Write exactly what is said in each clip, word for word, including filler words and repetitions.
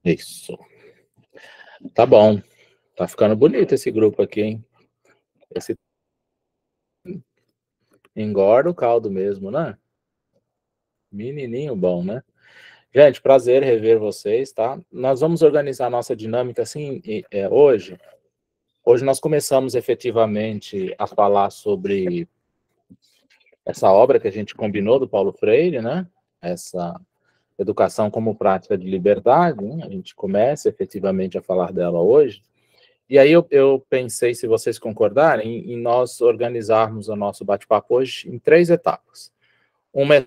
Isso. Tá bom. Tá ficando bonito esse grupo aqui, hein? Esse... engorda o caldo mesmo, né? Menininho bom, né? Gente, prazer rever vocês, tá? Nós vamos organizar a nossa dinâmica assim é, hoje. Hoje nós começamos efetivamente a falar sobre essa obra que a gente combinou do Paulo Freire, né? Essa Educação como Prática de Liberdade, né? A gente começa efetivamente a falar dela hoje. E aí eu, eu pensei, se vocês concordarem, em, em nós organizarmos o nosso bate-papo hoje em três etapas. Uma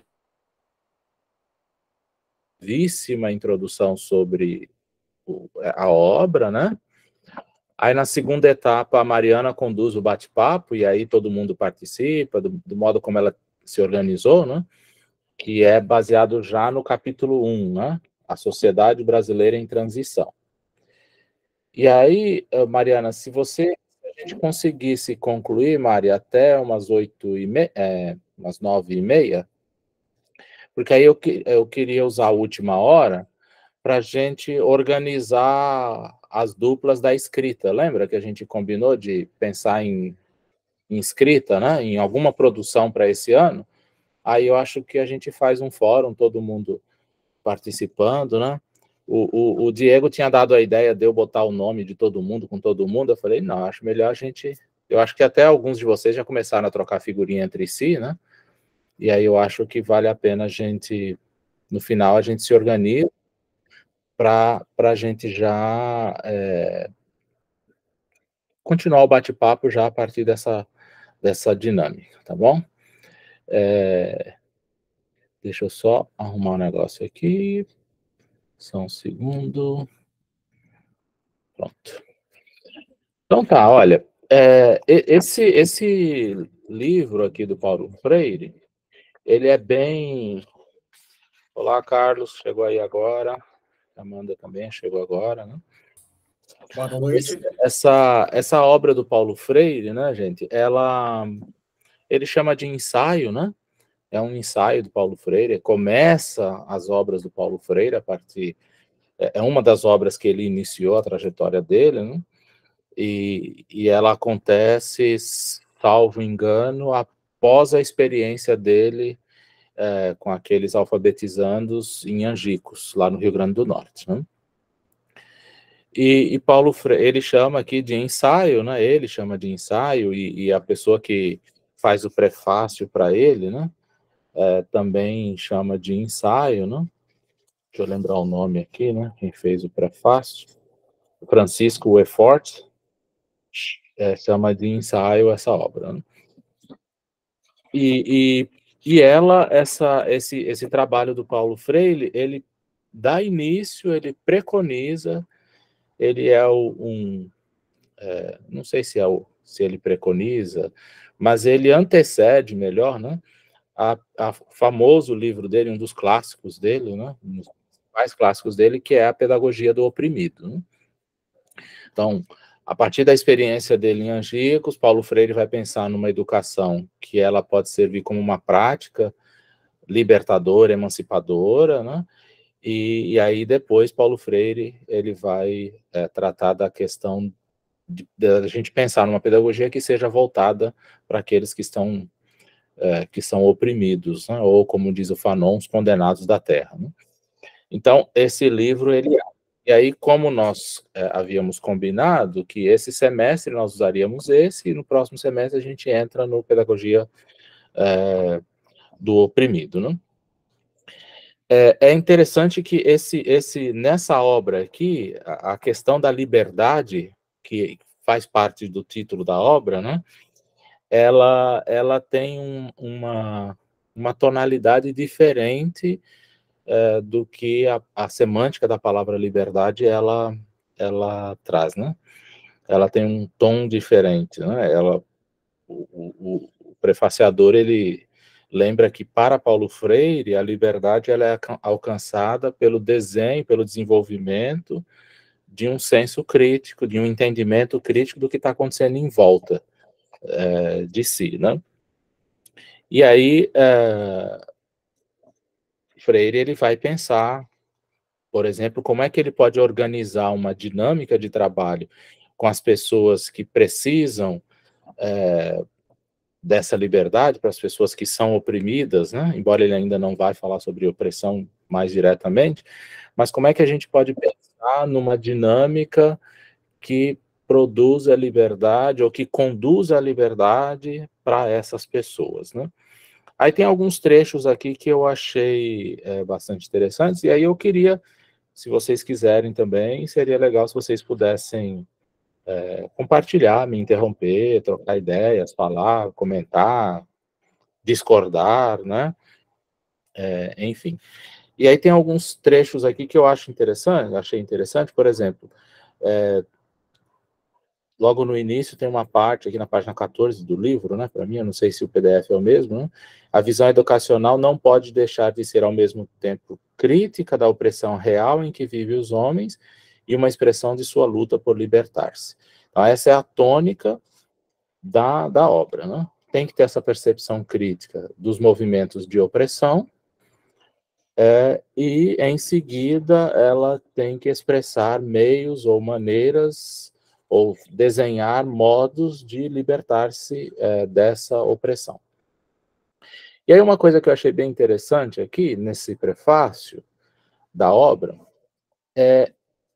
brevíssima introdução sobre o, a obra, né? Aí, na segunda etapa, a Mariana conduz o bate-papo, e aí todo mundo participa, do, do modo como ela se organizou, né? Que é baseado já no capítulo um, né? A Sociedade Brasileira em Transição. E aí, Mariana, se você, se a gente conseguisse concluir, Mari, até umas oito e meia, é, umas nove e meia, porque aí eu, eu queria usar a última hora para a gente organizar as duplas da escrita. Lembra que a gente combinou de pensar em, em escrita, né? Em alguma produção para esse ano? Aí eu acho que a gente faz um fórum, todo mundo participando, né? O, o, o Diego tinha dado a ideia de eu botar o nome de todo mundo com todo mundo. Eu falei, não, acho melhor a gente... Eu acho que até alguns de vocês já começaram a trocar figurinha entre si, né? E aí eu acho que vale a pena a gente, no final, a gente se organiza para a gente já é, continuar o bate-papo já a partir dessa, dessa dinâmica, tá bom? É, deixa eu só arrumar um negócio aqui. Só um segundo. Pronto. Então tá, olha, é, esse, esse livro aqui do Paulo Freire, ele é bem... Olá, Carlos, chegou aí agora. Amanda também chegou agora, né? Boa noite. Essa, essa obra do Paulo Freire, né, gente, ela... ele chama de ensaio, né? É um ensaio do Paulo Freire, começa as obras do Paulo Freire a partir... É uma das obras que ele iniciou a trajetória dele, né? E, e ela acontece, salvo engano, após a experiência dele é, com aqueles alfabetizandos em Angicos, lá no Rio Grande do Norte, né? E, e Paulo Freire, ele chama aqui de ensaio, né? Ele chama de ensaio, e, e a pessoa que faz o prefácio para ele, né? É, também chama de ensaio, né? Deixa eu lembrar o nome aqui, né? Quem fez o prefácio. Francisco Wefort, é, chama de ensaio essa obra, né? E, e, e ela, essa, esse, esse trabalho do Paulo Freire, ele dá início, ele preconiza, ele é o, um, é, não sei se, é o, se ele preconiza, mas ele antecede, melhor, né, a, a famoso livro dele, um dos clássicos dele, né, um dos mais clássicos dele, que é A Pedagogia do Oprimido, né? Então, a partir da experiência dele em Angicos, Paulo Freire vai pensar numa educação que ela pode servir como uma prática libertadora, emancipadora, né? E, e aí depois Paulo Freire ele vai é, tratar da questão de, de a gente pensar numa pedagogia que seja voltada para aqueles que estão é, que são oprimidos, né? Ou como diz o Fanon, os condenados da terra, né? Então esse livro ele e aí, como nós é, havíamos combinado que esse semestre nós usaríamos esse, e no próximo semestre a gente entra no Pedagogia é, do Oprimido, né? É, é interessante que esse, esse, nessa obra aqui, a, a questão da liberdade, que faz parte do título da obra, né? Ela, ela tem um, uma, uma tonalidade diferente é, do que a, a semântica da palavra liberdade ela, ela traz, né? Ela tem um tom diferente, né? Ela, o, o, o prefaciador, ele lembra que para Paulo Freire a liberdade ela é alcançada pelo desenho, pelo desenvolvimento de um senso crítico, de um entendimento crítico do que está acontecendo em volta é, de si, né? E aí é, Freire ele vai pensar, por exemplo, como é que ele pode organizar uma dinâmica de trabalho com as pessoas que precisam é, dessa liberdade, para as pessoas que são oprimidas, né? Embora ele ainda não vai falar sobre opressão mais diretamente, mas como é que a gente pode pensar numa dinâmica que produza liberdade ou que conduza a liberdade para essas pessoas, né? Aí tem alguns trechos aqui que eu achei é, bastante interessantes, e aí eu queria, se vocês quiserem também, seria legal se vocês pudessem é, compartilhar, me interromper, trocar ideias, falar, comentar, discordar, né? É, enfim. E aí tem alguns trechos aqui que eu acho interessante, achei interessante, por exemplo, é, logo no início tem uma parte, aqui na página quatorze do livro, né, para mim, eu não sei se o P D F é o mesmo, né? A visão educacional não pode deixar de ser ao mesmo tempo crítica da opressão real em que vivem os homens e uma expressão de sua luta por libertar-se. Então essa é a tônica da, da obra, né? Tem que ter essa percepção crítica dos movimentos de opressão, é, e em seguida ela tem que expressar meios ou maneiras ou desenhar modos de libertar-se é, dessa opressão. E aí uma coisa que eu achei bem interessante aqui, nesse prefácio da obra, é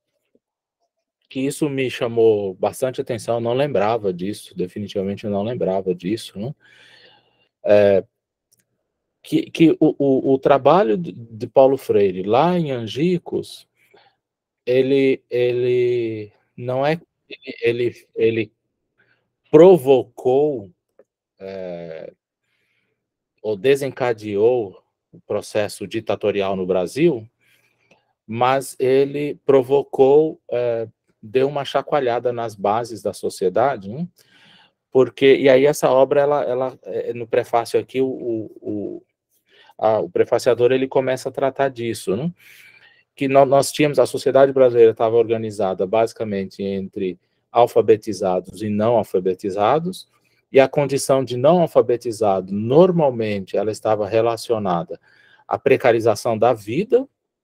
que isso me chamou bastante atenção, eu não lembrava disso, definitivamente eu não lembrava disso, né? É, que, que o, o, o trabalho de, de Paulo Freire lá em Angicos, ele, ele não é, ele, ele provocou é, ou desencadeou o processo ditatorial no Brasil, mas ele provocou, é, deu uma chacoalhada nas bases da sociedade, né? Porque, e aí essa obra, ela, ela no prefácio aqui, o, o, a, o prefaciador, ele começa a tratar disso, né? Que nós, nós tínhamos, a sociedade brasileira estava organizada basicamente entre alfabetizados e não alfabetizados, e a condição de não alfabetizado, normalmente, ela estava relacionada à precarização da vida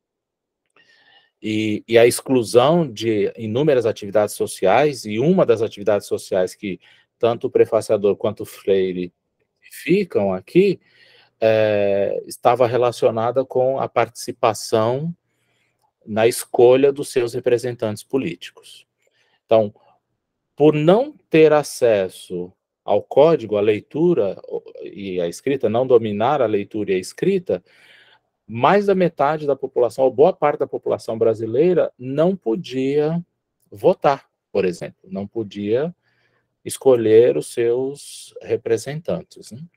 e, e à exclusão de inúmeras atividades sociais, e uma das atividades sociais que tanto o prefaciador quanto o Freire ficam aqui, é, estava relacionada com a participação na escolha dos seus representantes políticos. Então, por não ter acesso ao código, à leitura e à escrita, não dominar a leitura e a escrita, mais da metade da população, ou boa parte da população brasileira, não podia votar, por exemplo, não podia escolher os seus representantes, né?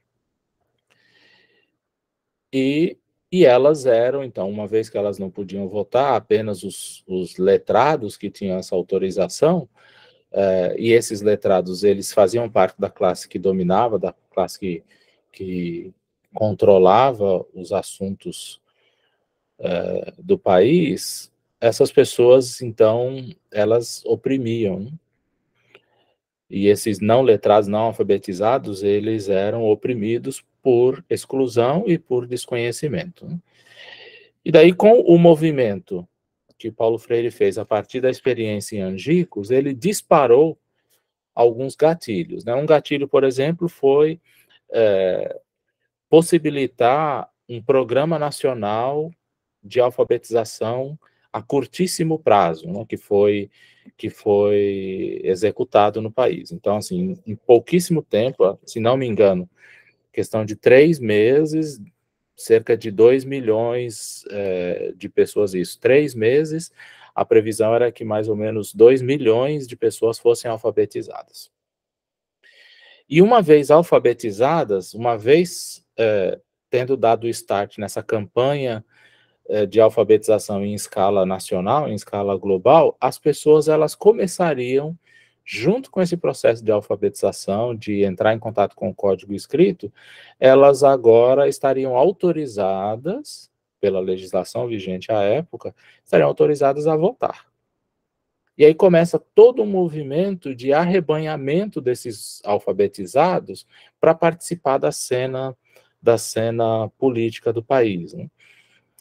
E, e elas eram, então, uma vez que elas não podiam votar, apenas os, os letrados que tinham essa autorização, Uh, e esses letrados, eles faziam parte da classe que dominava, da classe que, que controlava os assuntos uh, do país. Essas pessoas, então, elas oprimiam, né? E esses não letrados, não alfabetizados, eles eram oprimidos por exclusão e por desconhecimento, né? E daí, com o movimento que Paulo Freire fez a partir da experiência em Angicos, ele disparou alguns gatilhos, né? Um gatilho, por exemplo, foi é, possibilitar um programa nacional de alfabetização a curtíssimo prazo, né? que foi que foi executado no país. Então, assim, em pouquíssimo tempo, se não me engano, questão de três meses, cerca de dois milhões é, de pessoas, isso, três meses, a previsão era que mais ou menos dois milhões de pessoas fossem alfabetizadas. E uma vez alfabetizadas, uma vez é, tendo dado o start nessa campanha é, de alfabetização em escala nacional, em escala global, as pessoas elas começariam, junto com esse processo de alfabetização, de entrar em contato com o código escrito, elas agora estariam autorizadas, pela legislação vigente à época, estariam autorizadas a votar. E aí começa todo um movimento de arrebanhamento desses alfabetizados para participar da cena, da cena política do país, né?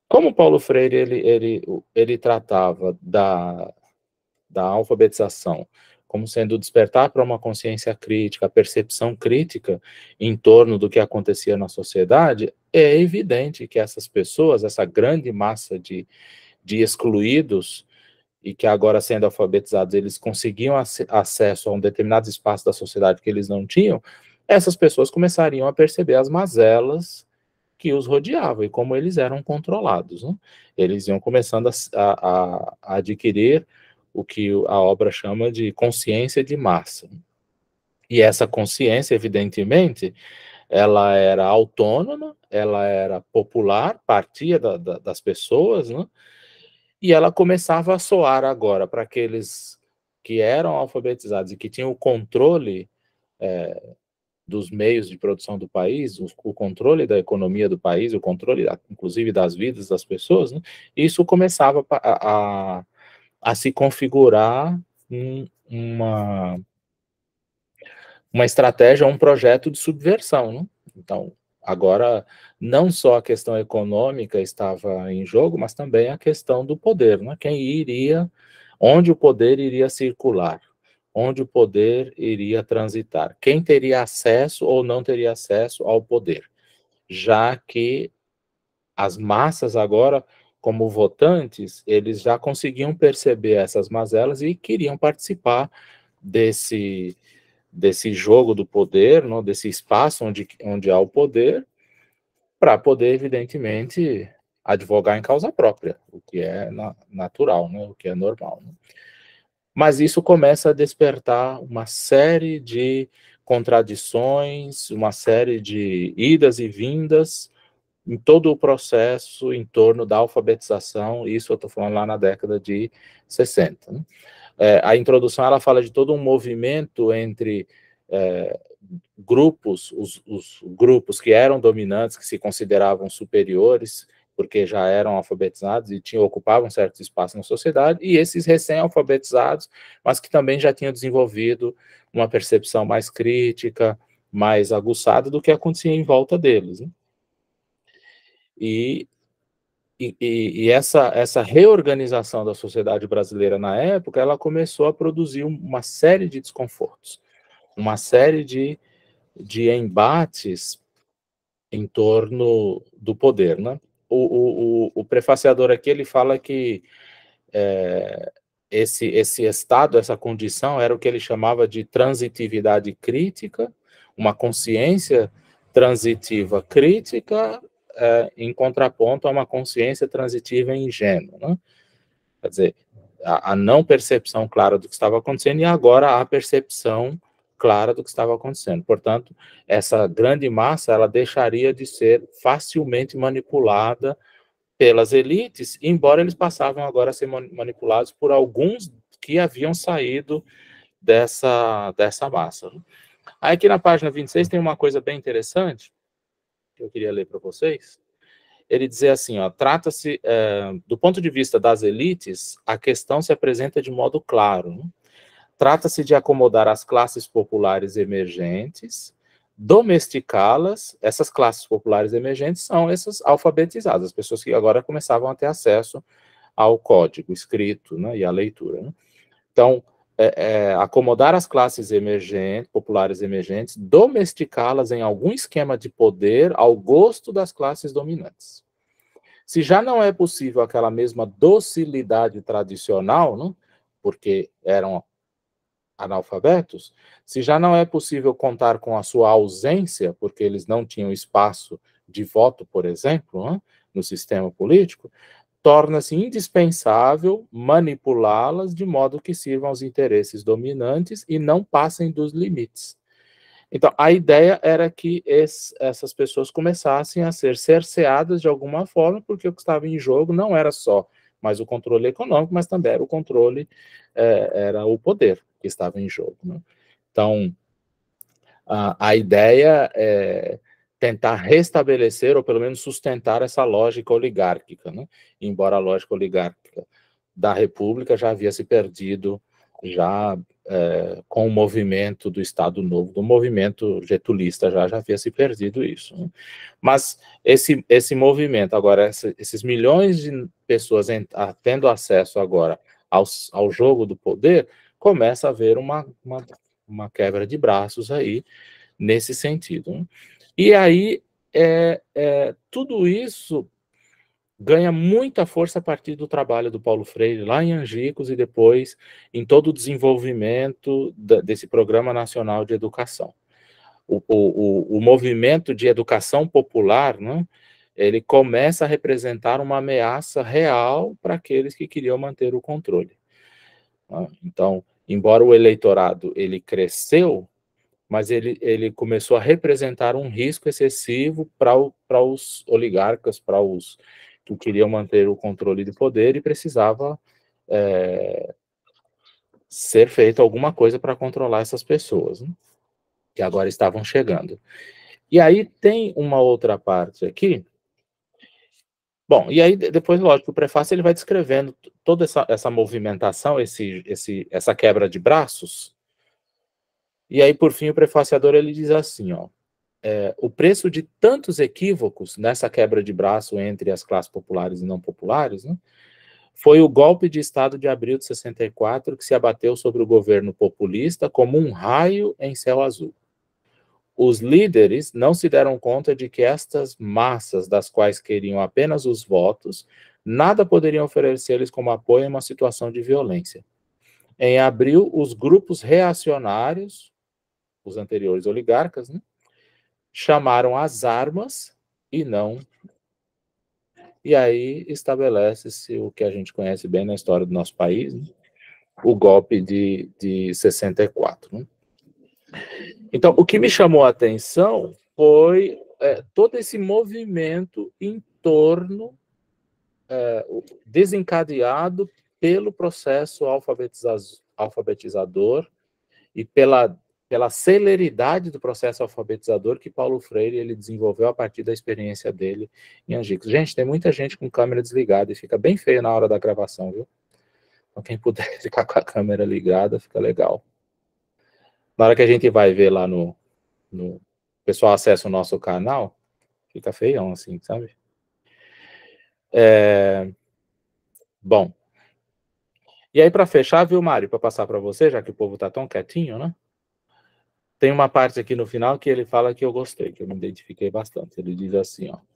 Como Paulo Freire ele, ele, ele tratava da, da alfabetização como sendo despertar para uma consciência crítica, a percepção crítica em torno do que acontecia na sociedade, é evidente que essas pessoas, essa grande massa de, de excluídos, e que agora sendo alfabetizados eles conseguiam ac acesso a um determinado espaço da sociedade que eles não tinham, essas pessoas começariam a perceber as mazelas que os rodeavam e como eles eram controlados, né? Eles iam começando a, a, a adquirir o que a obra chama de consciência de massa. E essa consciência, evidentemente, ela era autônoma, ela era popular, partia da, da, das pessoas, né? E ela começava a soar agora para aqueles que eram alfabetizados e que tinham o controle é, dos meios de produção do país, o, o controle da economia do país, o controle, inclusive, das vidas das pessoas, né? Isso começava a, a, a se configurar um, uma, uma estratégia, um projeto de subversão, né? Então, agora, não só a questão econômica estava em jogo, mas também a questão do poder, né? Quem iria, onde o poder iria circular, onde o poder iria transitar, quem teria acesso ou não teria acesso ao poder, já que as massas agora, como votantes, eles já conseguiam perceber essas mazelas e queriam participar desse, desse jogo do poder, não, desse espaço onde, onde há o poder, para poder, evidentemente, advogar em causa própria, o que é na, natural, né, o que é normal. Né? Mas isso começa a despertar uma série de contradições, uma série de idas e vindas em todo o processo em torno da alfabetização, isso eu estou falando lá na década de sessenta. Né? É, a introdução ela fala de todo um movimento entre é, grupos, os, os grupos que eram dominantes, que se consideravam superiores, porque já eram alfabetizados e tinham, ocupavam certo espaço na sociedade, e esses recém-alfabetizados, mas que também já tinham desenvolvido uma percepção mais crítica, mais aguçada do que acontecia em volta deles. Né? E, e, e essa, essa reorganização da sociedade brasileira na época, ela começou a produzir uma série de desconfortos, uma série de, de embates em torno do poder, né? O, o, o prefaciador aqui, ele fala que é, esse, esse estado, essa condição, era o que ele chamava de transitividade crítica, uma consciência transitiva crítica, é, em contraponto a uma consciência transitiva ingênua, né? Quer dizer, a, a não percepção clara do que estava acontecendo e agora a percepção clara do que estava acontecendo. Portanto, essa grande massa, ela deixaria de ser facilmente manipulada pelas elites, embora eles passavam agora a ser manipulados por alguns que haviam saído dessa, dessa massa. Aí aqui na página vinte e seis tem uma coisa bem interessante, que eu queria ler para vocês. Ele diz assim, ó, trata-se, é, do ponto de vista das elites, a questão se apresenta de modo claro, né? Trata-se de acomodar as classes populares emergentes, domesticá-las. Essas classes populares emergentes são essas alfabetizadas, as pessoas que agora começavam a ter acesso ao código escrito, né, e à leitura. Né? Então, é, é, acomodar as classes emergentes, populares emergentes, domesticá-las em algum esquema de poder ao gosto das classes dominantes. Se já não é possível aquela mesma docilidade tradicional, né, porque eram analfabetos, se já não é possível contar com a sua ausência, porque eles não tinham espaço de voto, por exemplo, né, no sistema político, torna-se indispensável manipulá-las de modo que sirvam aos interesses dominantes e não passem dos limites. Então, a ideia era que esse, essas pessoas começassem a ser cerceadas de alguma forma, porque o que estava em jogo não era só mais o controle econômico, mas também era o controle, é, era o poder que estava em jogo. Né? Então, a, a ideia é tentar restabelecer, ou pelo menos sustentar essa lógica oligárquica, né? Embora a lógica oligárquica da República já havia se perdido já é, com o movimento do Estado Novo, do movimento getulista, já, já havia se perdido isso. Né? Mas esse, esse movimento, agora, essa, esses milhões de pessoas em, a, tendo acesso agora aos, ao jogo do poder, começa a haver uma, uma, uma quebra de braços aí, nesse sentido. Né? E aí, é, é, tudo isso ganha muita força a partir do trabalho do Paulo Freire lá em Angicos e depois em todo o desenvolvimento da, desse Programa Nacional de Educação. O, o, o movimento de educação popular, né, ele começa a representar uma ameaça real para aqueles que queriam manter o controle. Né? Então, embora o eleitorado ele cresceu, mas ele, ele começou a representar um risco excessivo para para os oligarcas, para os que queriam manter o controle do poder e precisava é, ser feito alguma coisa para controlar essas pessoas, né, que agora estavam chegando. E aí tem uma outra parte aqui. Bom, e aí depois, lógico, o prefácio ele vai descrevendo toda essa, essa movimentação, esse, esse, essa quebra de braços. E aí, por fim, o prefaciador ele diz assim, ó, é, o preço de tantos equívocos nessa quebra de braço entre as classes populares e não populares, né, foi o golpe de Estado de abril de sessenta e quatro que se abateu sobre o governo populista como um raio em céu azul. Os líderes não se deram conta de que estas massas, das quais queriam apenas os votos, nada poderiam oferecer-lhes como apoio em uma situação de violência. Em abril, os grupos reacionários, os anteriores oligarcas, né, chamaram as armas e não... E aí estabelece-se o que a gente conhece bem na história do nosso país, né, o golpe de, de sessenta e quatro. Né? Então, o que me chamou a atenção foi é, todo esse movimento em torno, é, desencadeado pelo processo alfabetiza alfabetizador e pela, pela celeridade do processo alfabetizador que Paulo Freire ele desenvolveu a partir da experiência dele em Angicos. Gente, tem muita gente com câmera desligada e fica bem feio na hora da gravação, viu? Então, quem puder ficar com a câmera ligada, fica legal. Na hora que a gente vai ver lá no... no o pessoal acessa o nosso canal, fica feião assim, sabe? É... Bom. E aí, para fechar, viu, Mário, para passar para você, já que o povo tá tão quietinho, né? Tem uma parte aqui no final que ele fala que eu gostei, que eu me identifiquei bastante. Ele diz assim, ó,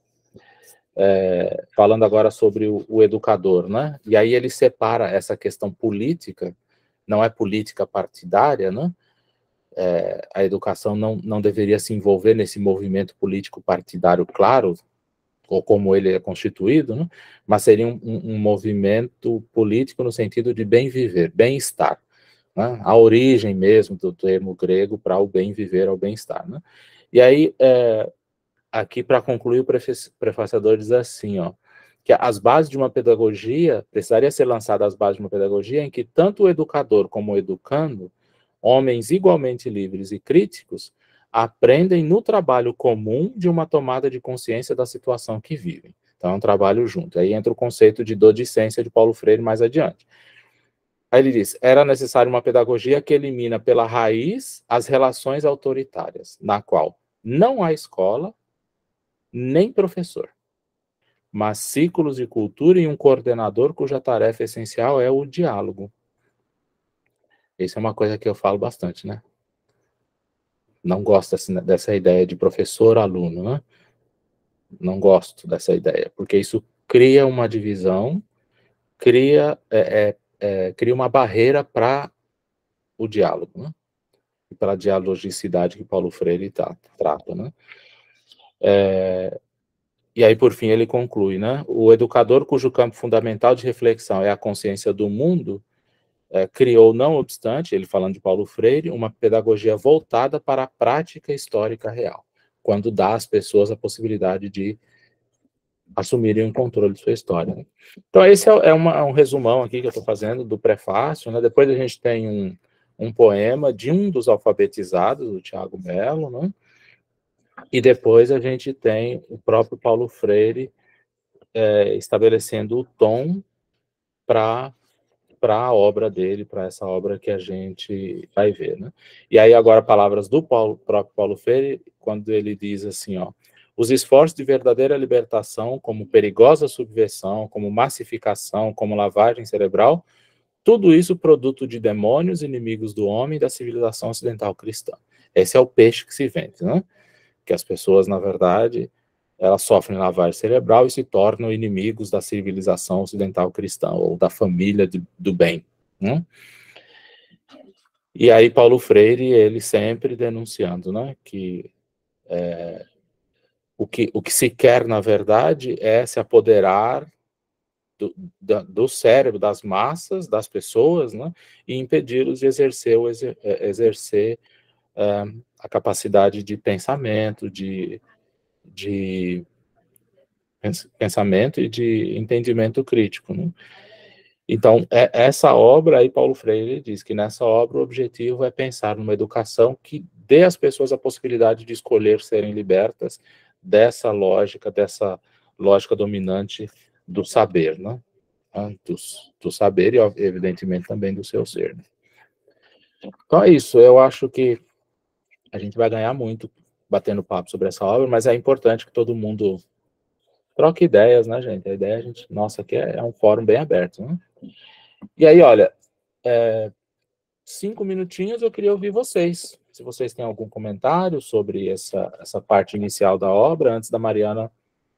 é, falando agora sobre o, o educador, né? E aí ele separa essa questão política, não é política partidária, né? É, a educação não, não deveria se envolver nesse movimento político partidário, claro, ou como ele é constituído, né? Mas seria um, um, um movimento político no sentido de bem viver, bem-estar. Né? A origem mesmo do termo grego para o bem viver, ao bem-estar. Né? E aí, é, aqui para concluir, o prefaciador diz assim, ó, que as bases de uma pedagogia, precisaria ser lançada as bases de uma pedagogia em que tanto o educador como o educando, homens igualmente livres e críticos, aprendem no trabalho comum de uma tomada de consciência da situação que vivem. Então, é um trabalho junto. Aí entra o conceito de docência de Paulo Freire mais adiante. Aí ele diz, era necessária uma pedagogia que elimina pela raiz as relações autoritárias, na qual não há escola, nem professor, mas ciclos de cultura e um coordenador cuja tarefa essencial é o diálogo. Isso é uma coisa que eu falo bastante, né? Não gosto dessa, dessa ideia de professor-aluno, né? Não gosto dessa ideia, porque isso cria uma divisão, cria, é, é, é, cria uma barreira para o diálogo, né? E pela dialogicidade que Paulo Freire tá, trata, né? É, e aí, por fim, ele conclui, né? O educador cujo campo fundamental de reflexão é a consciência do mundo, é, criou, não obstante, ele falando de Paulo Freire, uma pedagogia voltada para a prática histórica real, quando dá às pessoas a possibilidade de assumirem o controle de sua história. Né? Então, esse é, é, uma, é um resumão aqui que eu estou fazendo do prefácio, né? Depois a gente tem um, um poema de um dos alfabetizados, o Tiago Mello, né? E depois a gente tem o próprio Paulo Freire é, estabelecendo o tom para para a obra dele, para essa obra que a gente vai ver, né? E aí agora palavras do Paulo, próprio Paulo Freire, quando ele diz assim, ó, os esforços de verdadeira libertação, como perigosa subversão, como massificação, como lavagem cerebral, tudo isso produto de demônios inimigos do homem e da civilização ocidental cristã. Esse é o peixe que se vende, né? Que as pessoas, na verdade, elas sofrem lavagem cerebral e se tornam inimigos da civilização ocidental cristã, ou da família de, do bem, né? E aí Paulo Freire, ele sempre denunciando, né, que, é, o que o que se quer, na verdade, é se apoderar do, da, do cérebro, das massas, das pessoas, né, e impedi-los de exercer, o exer, exercer é, a capacidade de pensamento, de, de pensamento e de entendimento crítico, né? Então, é, essa obra aí, Paulo Freire diz que nessa obra o objetivo é pensar numa educação que dê às pessoas a possibilidade de escolher serem libertas dessa lógica, dessa lógica dominante do saber, né? Do, do saber e, evidentemente, também do seu ser. Então é isso, eu acho que a gente vai ganhar muito batendo papo sobre essa obra, mas é importante que todo mundo troque ideias, né, gente? A ideia, a gente, nossa, aqui é, é um fórum bem aberto, né? E aí, olha, é, cinco minutinhos eu queria ouvir vocês. Se vocês têm algum comentário sobre essa, essa parte inicial da obra, antes da Mariana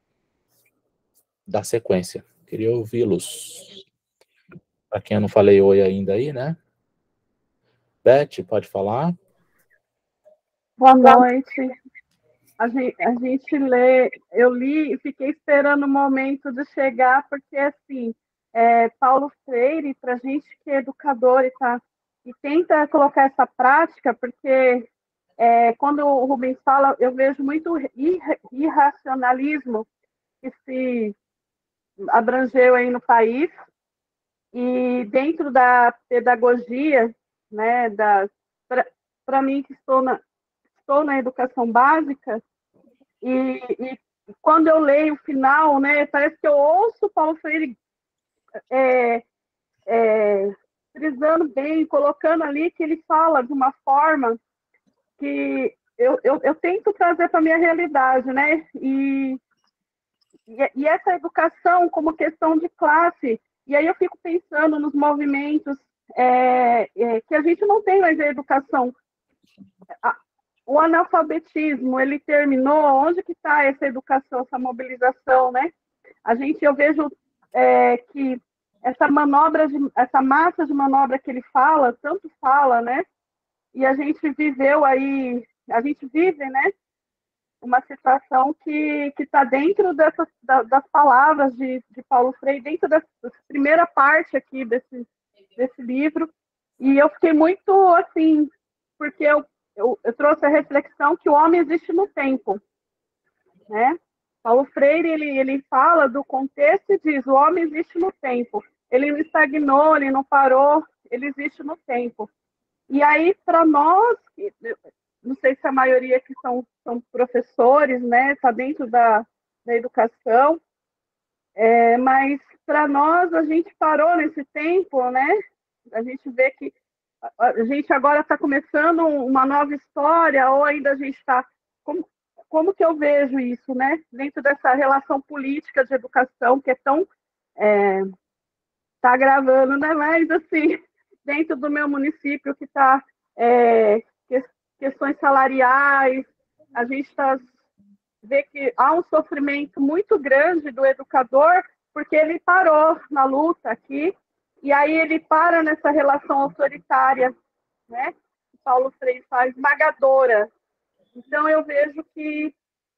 dar sequência. Queria ouvi-los. Para quem eu não falei oi ainda aí, né? Beth, pode falar? Boa noite. A gente, a gente lê, eu li e fiquei esperando o momento de chegar, porque, assim, é, Paulo Freire, para a gente que é educador e, tá, e tenta colocar essa prática, porque é, quando o Rubens fala, eu vejo muito ir, irracionalismo que se abrangeu aí no país, e dentro da pedagogia, né, para mim que estou na, estou na educação básica, e, e quando eu leio o final, né, parece que eu ouço Paulo Freire é, é, frisando bem, colocando ali que ele fala de uma forma que eu, eu, eu tento trazer para a minha realidade, né? E, e, e essa educação como questão de classe, e aí eu fico pensando nos movimentos é, é, que a gente não tem mais a educação. A, o analfabetismo, ele terminou, onde que está essa educação, essa mobilização, né? A gente, eu vejo é, que essa manobra, de, essa massa de manobra que ele fala, tanto fala, né? E a gente viveu aí, a gente vive, né? Uma situação que está dentro dessas, da, das palavras de, de Paulo Freire, dentro dessa primeira parte aqui desse, desse livro, e eu fiquei muito, assim, porque eu, eu, eu trouxe a reflexão que o homem existe no tempo, né? Paulo Freire, ele, ele fala do contexto e diz, o homem existe no tempo, ele não estagnou, ele não parou, ele existe no tempo. E aí, para nós, não sei se a maioria que são, são professores, né, está dentro da, da educação, é, mas para nós a gente parou nesse tempo, né? A gente vê que a gente agora está começando uma nova história, ou ainda a gente está... Como, como que eu vejo isso, né? Dentro dessa relação política de educação que é tão... É, tá gravando, né? Mas, assim, dentro do meu município que está... É, questões salariais, a gente está vê que há um sofrimento muito grande do educador, porque ele parou na luta aqui, e aí ele para nessa relação autoritária, né? Paulo Freire faz esmagadora. Então eu vejo que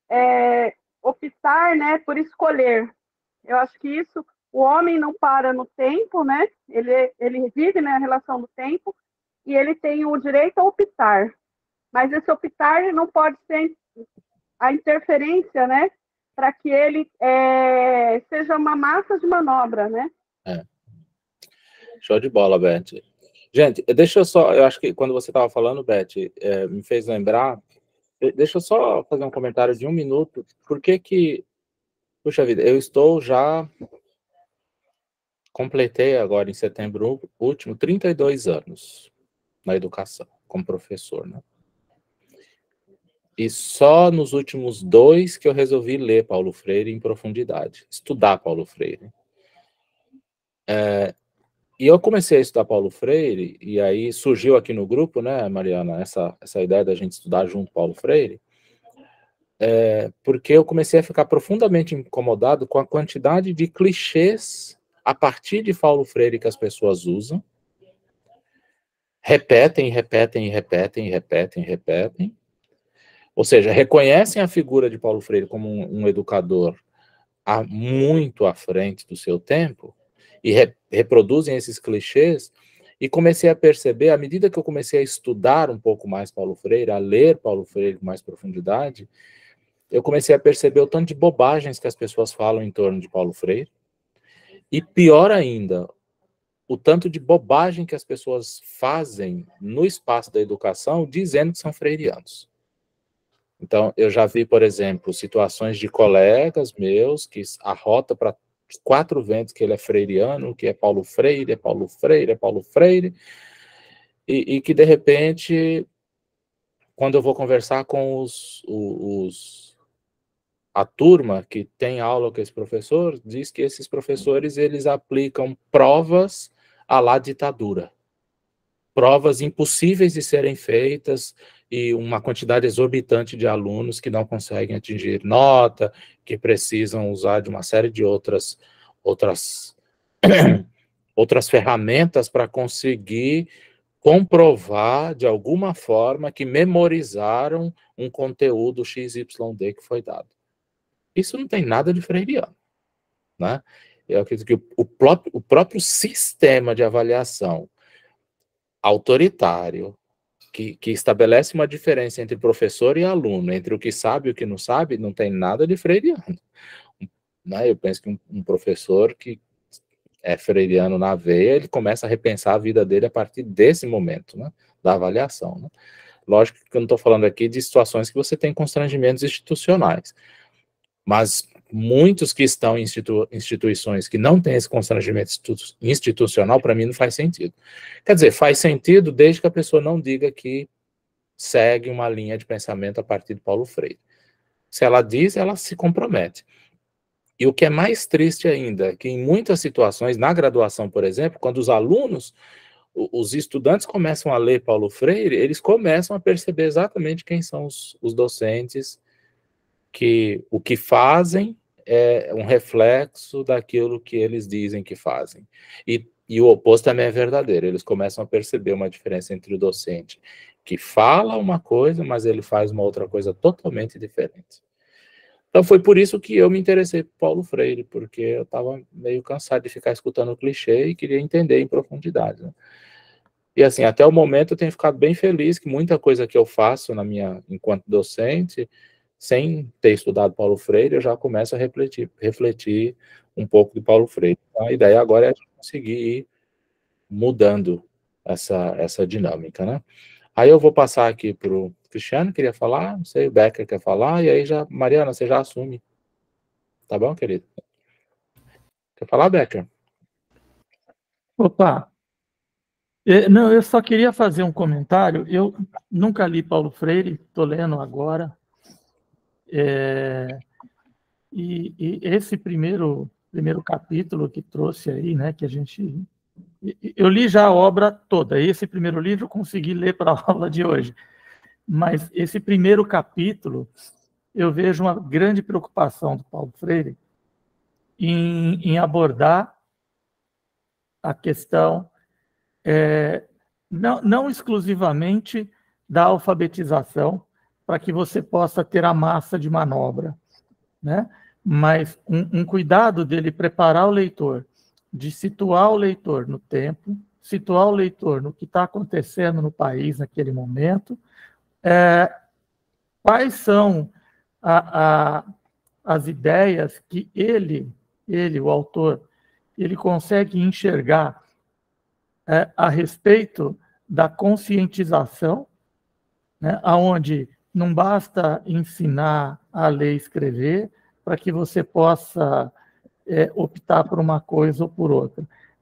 é, optar, né, por escolher. Eu acho que isso, o homem não para no tempo, né? Ele, ele vive na relação do tempo e ele tem o direito a optar. Mas esse optar não pode ser a interferência, né? Para que ele é, seja uma massa de manobra, né? É. Show de bola, Beth. Gente, deixa eu só, eu acho que quando você estava falando, Beth, é, me fez lembrar, deixa eu só fazer um comentário de um minuto, por que que, puxa vida, eu estou já completei agora em setembro último trinta e dois anos na educação, como professor, né? E só nos últimos dois que eu resolvi ler Paulo Freire em profundidade, estudar Paulo Freire. É, e eu comecei a estudar Paulo Freire, e aí surgiu aqui no grupo, né, Mariana, essa, essa ideia da gente estudar junto Paulo Freire, é, porque eu comecei a ficar profundamente incomodado com a quantidade de clichês a partir de Paulo Freire que as pessoas usam, repetem, repetem, repetem, repetem, repetem, ou seja, reconhecem a figura de Paulo Freire como um, um educador a, muito à frente do seu tempo, e re, reproduzem esses clichês, e comecei a perceber, à medida que eu comecei a estudar um pouco mais Paulo Freire, a ler Paulo Freire com mais profundidade, eu comecei a perceber o tanto de bobagens que as pessoas falam em torno de Paulo Freire, e pior ainda, o tanto de bobagem que as pessoas fazem no espaço da educação, dizendo que são freirianos. Então, eu já vi, por exemplo, situações de colegas meus que arrotam para quatro ventos que ele é freiriano, que é Paulo Freire, é Paulo Freire, é Paulo Freire, e, e que, de repente, quando eu vou conversar com os, os, a turma que tem aula com esse professor, diz que esses professores, eles aplicam provas à la ditadura. Provas impossíveis de serem feitas e uma quantidade exorbitante de alunos que não conseguem atingir nota, que precisam usar de uma série de outras, outras, outras ferramentas para conseguir comprovar, de alguma forma, que memorizaram um conteúdo X Y D que foi dado. Isso não tem nada de freiriano, né? Eu acredito que o, o, próprio, o próprio sistema de avaliação autoritário, que, que estabelece uma diferença entre professor e aluno, entre o que sabe e o que não sabe, não tem nada de freiriano. Né? Eu penso que um, um professor que é freiriano na veia, ele começa a repensar a vida dele a partir desse momento, né? Da avaliação. Né? Lógico que eu não estou falando aqui de situações que você tem constrangimentos institucionais, mas muitos que estão em institu instituições que não têm esse constrangimento institucional, para mim não faz sentido. Quer dizer, faz sentido desde que a pessoa não diga que segue uma linha de pensamento a partir de Paulo Freire. Se ela diz, ela se compromete. E o que é mais triste ainda, é que em muitas situações, na graduação, por exemplo, quando os alunos, os estudantes começam a ler Paulo Freire, eles começam a perceber exatamente quem são os, os docentes, que o que fazem é um reflexo daquilo que eles dizem que fazem. E, e o oposto também é verdadeiro. Eles começam a perceber uma diferença entre o docente que fala uma coisa, mas ele faz uma outra coisa totalmente diferente. Então foi por isso que eu me interessei por Paulo Freire, porque eu estava meio cansado de ficar escutando o clichê e queria entender em profundidade. Né? E assim, até o momento eu tenho ficado bem feliz que muita coisa que eu faço na minha, enquanto docente, sem ter estudado Paulo Freire, eu já começo a refletir, refletir um pouco de Paulo Freire. A ideia agora é conseguir ir mudando essa, essa dinâmica, né? Aí eu vou passar aqui para o Cristiano, queria falar, não sei, o Becker quer falar, e aí já, Mariana, você já assume. Tá bom, querido? Quer falar, Becker? Opa! É, não, eu só queria fazer um comentário. Eu nunca li Paulo Freire, estou lendo agora. É, e, e esse primeiro, primeiro capítulo que trouxe aí, né, que a gente... Eu li já a obra toda, esse primeiro livro eu consegui ler para a aula de hoje, mas esse primeiro capítulo, eu vejo uma grande preocupação do Paulo Freire em, em abordar a questão, é, não, não exclusivamente da alfabetização, para que você possa ter a massa de manobra, né? Mas um, um cuidado dele preparar o leitor, de situar o leitor no tempo, situar o leitor no que está acontecendo no país naquele momento, é, quais são a, a, as ideias que ele, ele, o autor, ele consegue enxergar é, a respeito da conscientização, né, onde não basta ensinar a ler e escrever para que você possa é, optar por uma coisa ou por outra.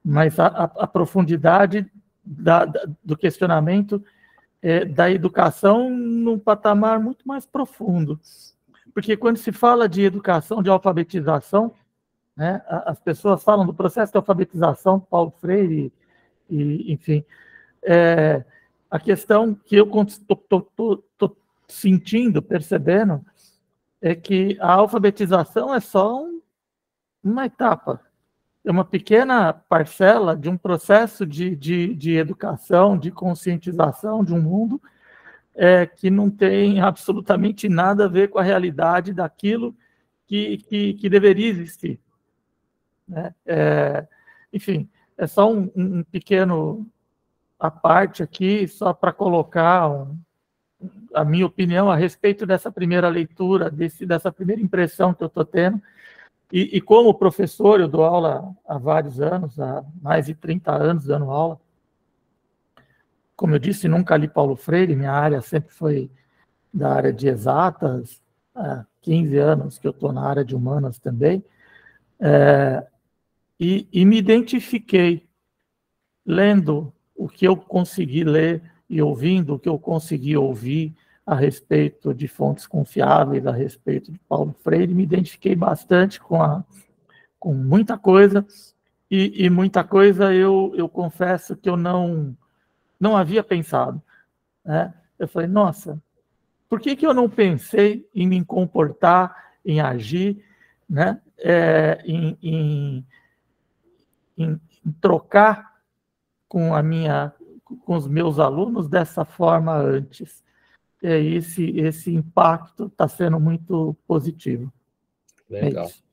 mas a, a, a profundidade da, da, do questionamento é, da educação num patamar muito mais profundo. Porque quando se fala de educação, de alfabetização, né, as pessoas falam do processo de alfabetização, Paulo Freire, e, enfim, é, a questão que eu estou sentindo, percebendo, é que a alfabetização é só um, uma etapa, é uma pequena parcela de um processo de, de, de educação, de conscientização de um mundo é, que não tem absolutamente nada a ver com a realidade daquilo que, que, que deveria existir. Né? É, enfim, é só um, um pequeno à parte aqui, só para colocar um, a minha opinião a respeito dessa primeira leitura, desse, dessa primeira impressão que eu estou tendo. E, e como professor, eu dou aula há vários anos, há mais de trinta anos dando aula. Como eu disse, nunca li Paulo Freire, minha área sempre foi da área de exatas, há quinze anos que eu estou na área de humanas também, é, e, e me identifiquei lendo o que eu consegui ler e ouvindo o que eu consegui ouvir a respeito de fontes confiáveis, a respeito de Paulo Freire, me identifiquei bastante com, a, com muita coisa, e, e muita coisa eu, eu confesso que eu não, não havia pensado. Né? Eu falei, nossa, por que, que eu não pensei em me comportar, em agir, né? é, em, em, em, em trocar com a minha, com os meus alunos dessa forma antes? É, esse, esse impacto está sendo muito positivo. Legal. É isso.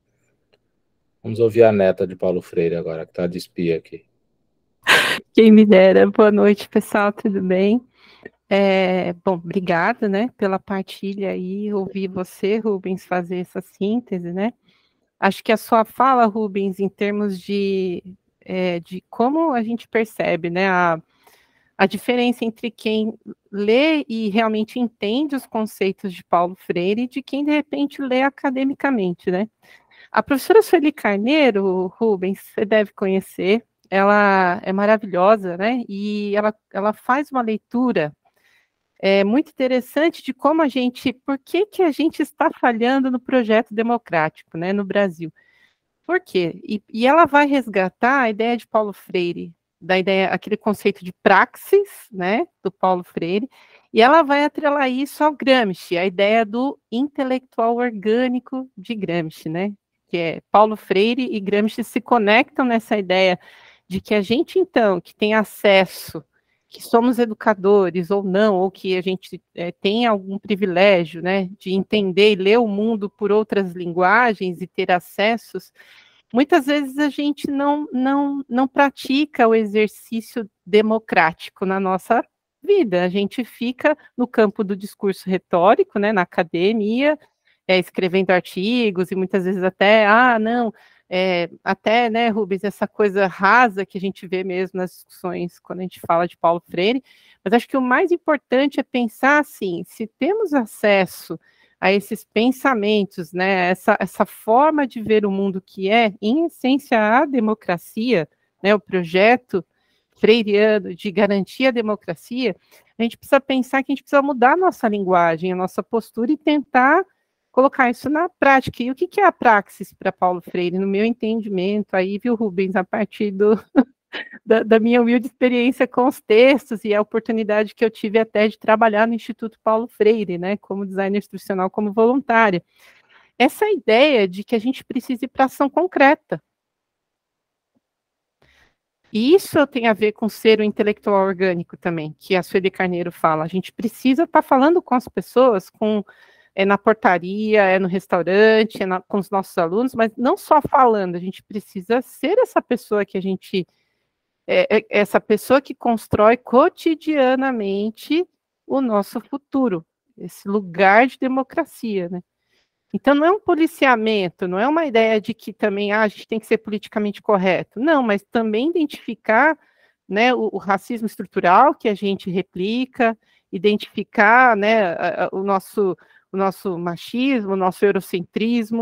Vamos ouvir a neta de Paulo Freire agora, que está de espia aqui. Quem me dera. Boa noite, pessoal, tudo bem? É, bom, obrigada, né, pela partilha aí, ouvir você, Rubens, fazer essa síntese, né? Acho que a sua fala, Rubens, em termos de, é, de como a gente percebe, né, a, a diferença entre quem lê e realmente entende os conceitos de Paulo Freire e de quem, de repente, lê academicamente, né? A professora Sueli Carneiro, Rubens, você deve conhecer, ela é maravilhosa, né? E ela, ela faz uma leitura é, muito interessante de como a gente, por que, que a gente está falhando no projeto democrático, né, no Brasil. Por quê? E, e ela vai resgatar a ideia de Paulo Freire, da ideia, aquele conceito de praxis, né, do Paulo Freire, e ela vai atrelar isso ao Gramsci, a ideia do intelectual orgânico de Gramsci, né, que é Paulo Freire e Gramsci se conectam nessa ideia de que a gente, então, que tem acesso, que somos educadores ou não, ou que a gente é, tem algum privilégio, né, de entender e ler o mundo por outras linguagens e ter acessos, muitas vezes a gente não, não, não pratica o exercício democrático na nossa vida. A gente fica no campo do discurso retórico, né, na academia, é, escrevendo artigos, e muitas vezes até, ah, não, é, até, né, Rubens, essa coisa rasa que a gente vê mesmo nas discussões quando a gente fala de Paulo Freire, mas acho que o mais importante é pensar assim, se temos acesso a esses pensamentos, né, essa, essa forma de ver o mundo que é, em essência, a democracia, né, o projeto freiriano de garantir a democracia, a gente precisa pensar que a gente precisa mudar a nossa linguagem, a nossa postura e tentar colocar isso na prática. E o que, que é a praxis para Paulo Freire? No meu entendimento, aí, viu, Rubens, a partir do, da, da minha humilde experiência com os textos e a oportunidade que eu tive até de trabalhar no Instituto Paulo Freire, né, como designer instrucional, como voluntária. Essa ideia de que a gente precisa ir para ação concreta. E isso tem a ver com ser o intelectual orgânico também, que a Sueli Carneiro fala. A gente precisa estar falando com as pessoas, com, é na portaria, é no restaurante, é na, com os nossos alunos, mas não só falando, a gente precisa ser essa pessoa que a gente... É, é essa pessoa que constrói cotidianamente o nosso futuro, esse lugar de democracia, né? Então, não é um policiamento, não é uma ideia de que também ah, a gente tem que ser politicamente correto. Não, mas também identificar, né, o, o racismo estrutural que a gente replica, identificar, né, a, a, o, nosso, o nosso machismo, o nosso eurocentrismo,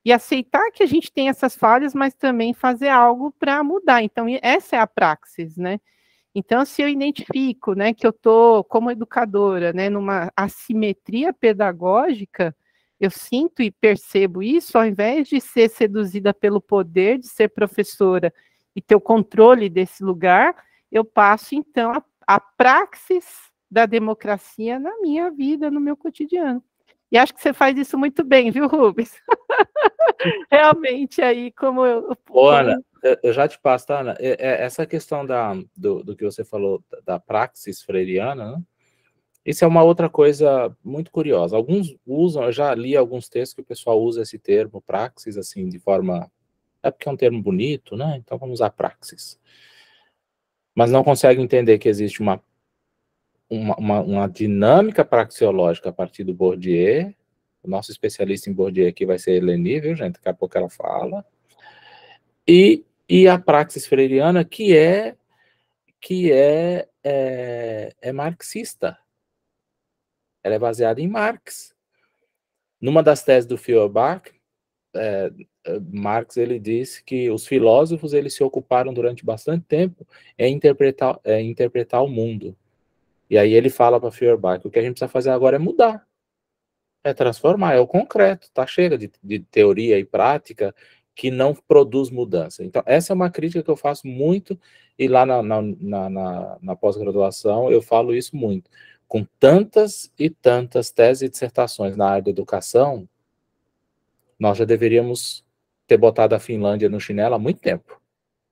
e aceitar que a gente tem essas falhas, mas também fazer algo para mudar. Então, essa é a praxis, né? Então, se eu identifico, né, que eu estou, como educadora, né, numa assimetria pedagógica, eu sinto e percebo isso, ao invés de ser seduzida pelo poder de ser professora e ter o controle desse lugar, eu passo, então, a, a praxis da democracia na minha vida, no meu cotidiano. E acho que você faz isso muito bem, viu, Rubens? Realmente, aí, como eu... Ô, Ana, eu já te passo, tá, Ana? Essa questão da, do, do que você falou, da praxis freiriana, né? Isso é uma outra coisa muito curiosa. Alguns usam, eu já li alguns textos que o pessoal usa esse termo, praxis, assim, de forma... É porque é um termo bonito, né? Então vamos usar praxis. Mas não conseguem entender que existe uma, uma, uma, uma dinâmica praxeológica a partir do Bourdieu. O nosso especialista em Bourdieu aqui vai ser Eleni, viu, gente? Daqui a pouco ela fala. E, e a praxis freiriana, que é, que é, é, é marxista. Ela é baseada em Marx. Numa das teses do Feuerbach, é, Marx ele disse que os filósofos eles se ocuparam durante bastante tempo em interpretar, é, interpretar o mundo. E aí ele fala para Feuerbach, o que a gente precisa fazer agora é mudar, é transformar, é o concreto, tá? Chega de, de teoria e prática que não produz mudança. Então, essa é uma crítica que eu faço muito, e lá na, na, na, na, na pós-graduação eu falo isso muito. Com tantas e tantas teses e dissertações na área da educação, nós já deveríamos ter botado a Finlândia no chinelo há muito tempo.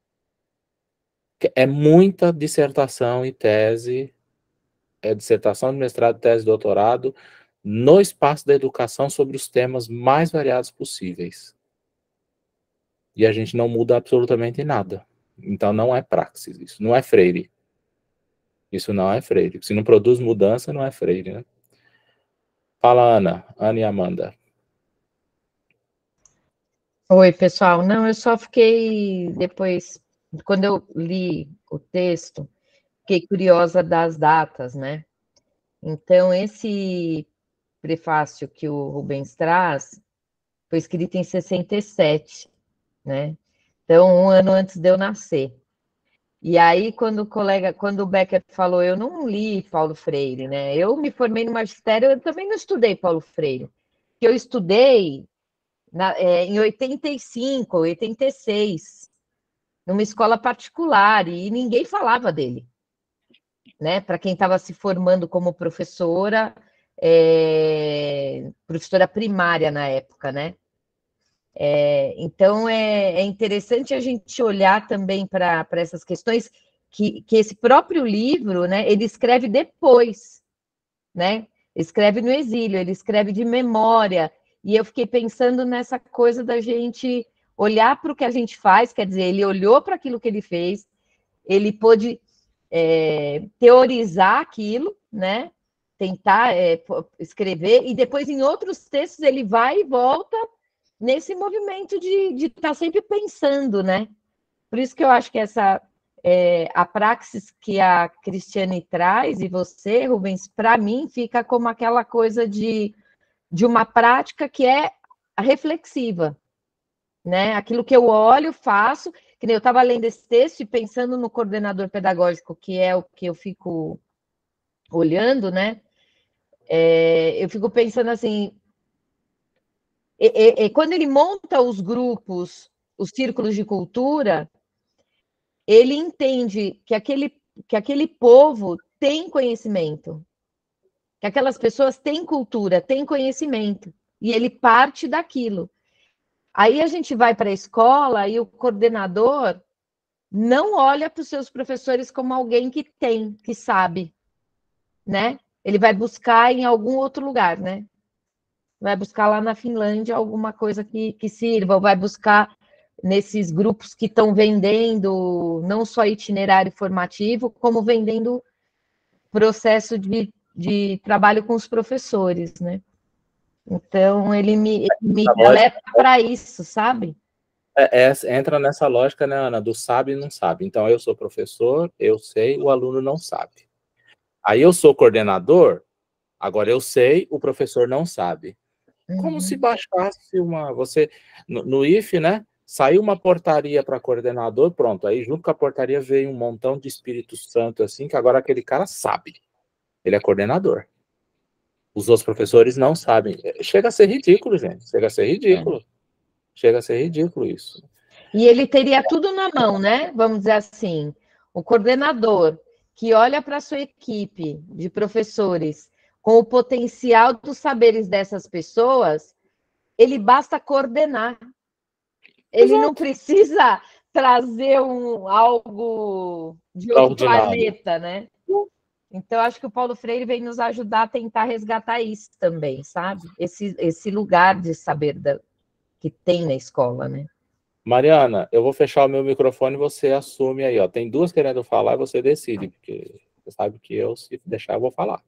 É muita dissertação e tese, é dissertação de mestrado, tese de doutorado, no espaço da educação sobre os temas mais variados possíveis. E a gente não muda absolutamente nada. Então não é praxis isso, não é Freire. Isso não é Freire. Se não produz mudança, não é Freire, né? Fala, Ana. Ana e Amanda. Oi, pessoal. Não, eu só fiquei, depois, quando eu li o texto, fiquei curiosa das datas, né? Então, esse prefácio que o Rubens traz foi escrito em sessenta e sete, né? Então, um ano antes de eu nascer. E aí, quando o colega, quando o Becker falou, eu não li Paulo Freire, né? Eu me formei no magistério, eu também não estudei Paulo Freire. Eu estudei na, é, em oitenta e cinco, oitenta e seis, numa escola particular, e ninguém falava dele, né? Para quem estava se formando como professora, é, professora primária na época, né? É, então, é, é interessante a gente olhar também para essas questões, que, que esse próprio livro, né, ele escreve depois, né? Escreve no exílio, ele escreve de memória, e eu fiquei pensando nessa coisa da gente olhar para o que a gente faz, quer dizer, ele olhou para aquilo que ele fez, ele pôde é, teorizar aquilo, né? Tentar é, escrever, e depois em outros textos ele vai e volta nesse movimento de estar tá sempre pensando, né? Por isso que eu acho que essa é, a praxis que a Cristiane traz, e você, Rubens, para mim fica como aquela coisa de, de uma prática que é reflexiva, né? Aquilo que eu olho, faço, que nem eu estava lendo esse texto e pensando no coordenador pedagógico, que é o que eu fico olhando, né? É, eu fico pensando assim, E, e, e quando ele monta os grupos, os círculos de cultura, ele entende que aquele, que aquele povo tem conhecimento, que aquelas pessoas têm cultura, têm conhecimento, e ele parte daquilo. Aí a gente vai para a escola e o coordenador não olha para os seus professores como alguém que tem, que sabe, né? Ele vai buscar em algum outro lugar, né? Vai buscar lá na Finlândia alguma coisa que, que sirva, ou vai buscar nesses grupos que estão vendendo não só itinerário formativo, como vendendo processo de, de trabalho com os professores, né? Então, ele me, ele me leva para isso, sabe? É, é, entra nessa lógica, né, Ana, do sabe e não sabe. Então, eu sou professor, eu sei, o aluno não sabe. Aí eu sou coordenador, agora eu sei, o professor não sabe. Como Uhum. se baixasse uma... Você, no, no I F, né? Saiu uma portaria para coordenador, pronto. Aí, junto com a portaria, veio um montão de Espírito Santo, assim, que agora aquele cara sabe. Ele é coordenador. Os outros professores não sabem. Chega a ser ridículo, gente. Chega a ser ridículo. É. Chega a ser ridículo isso. E ele teria tudo na mão, né? Vamos dizer assim. O coordenador que olha para a sua equipe de professores com o potencial dos saberes dessas pessoas, ele basta coordenar. Ele Exato. Não precisa trazer um, algo de outro planeta, né? Então, acho que o Paulo Freire vem nos ajudar a tentar resgatar isso também, sabe? Esse, esse lugar de saber da, que tem na escola, né? Mariana, eu vou fechar o meu microfone e você assume aí, ó. Tem duas querendo falar e você decide, porque você sabe que eu, se deixar, eu vou falar.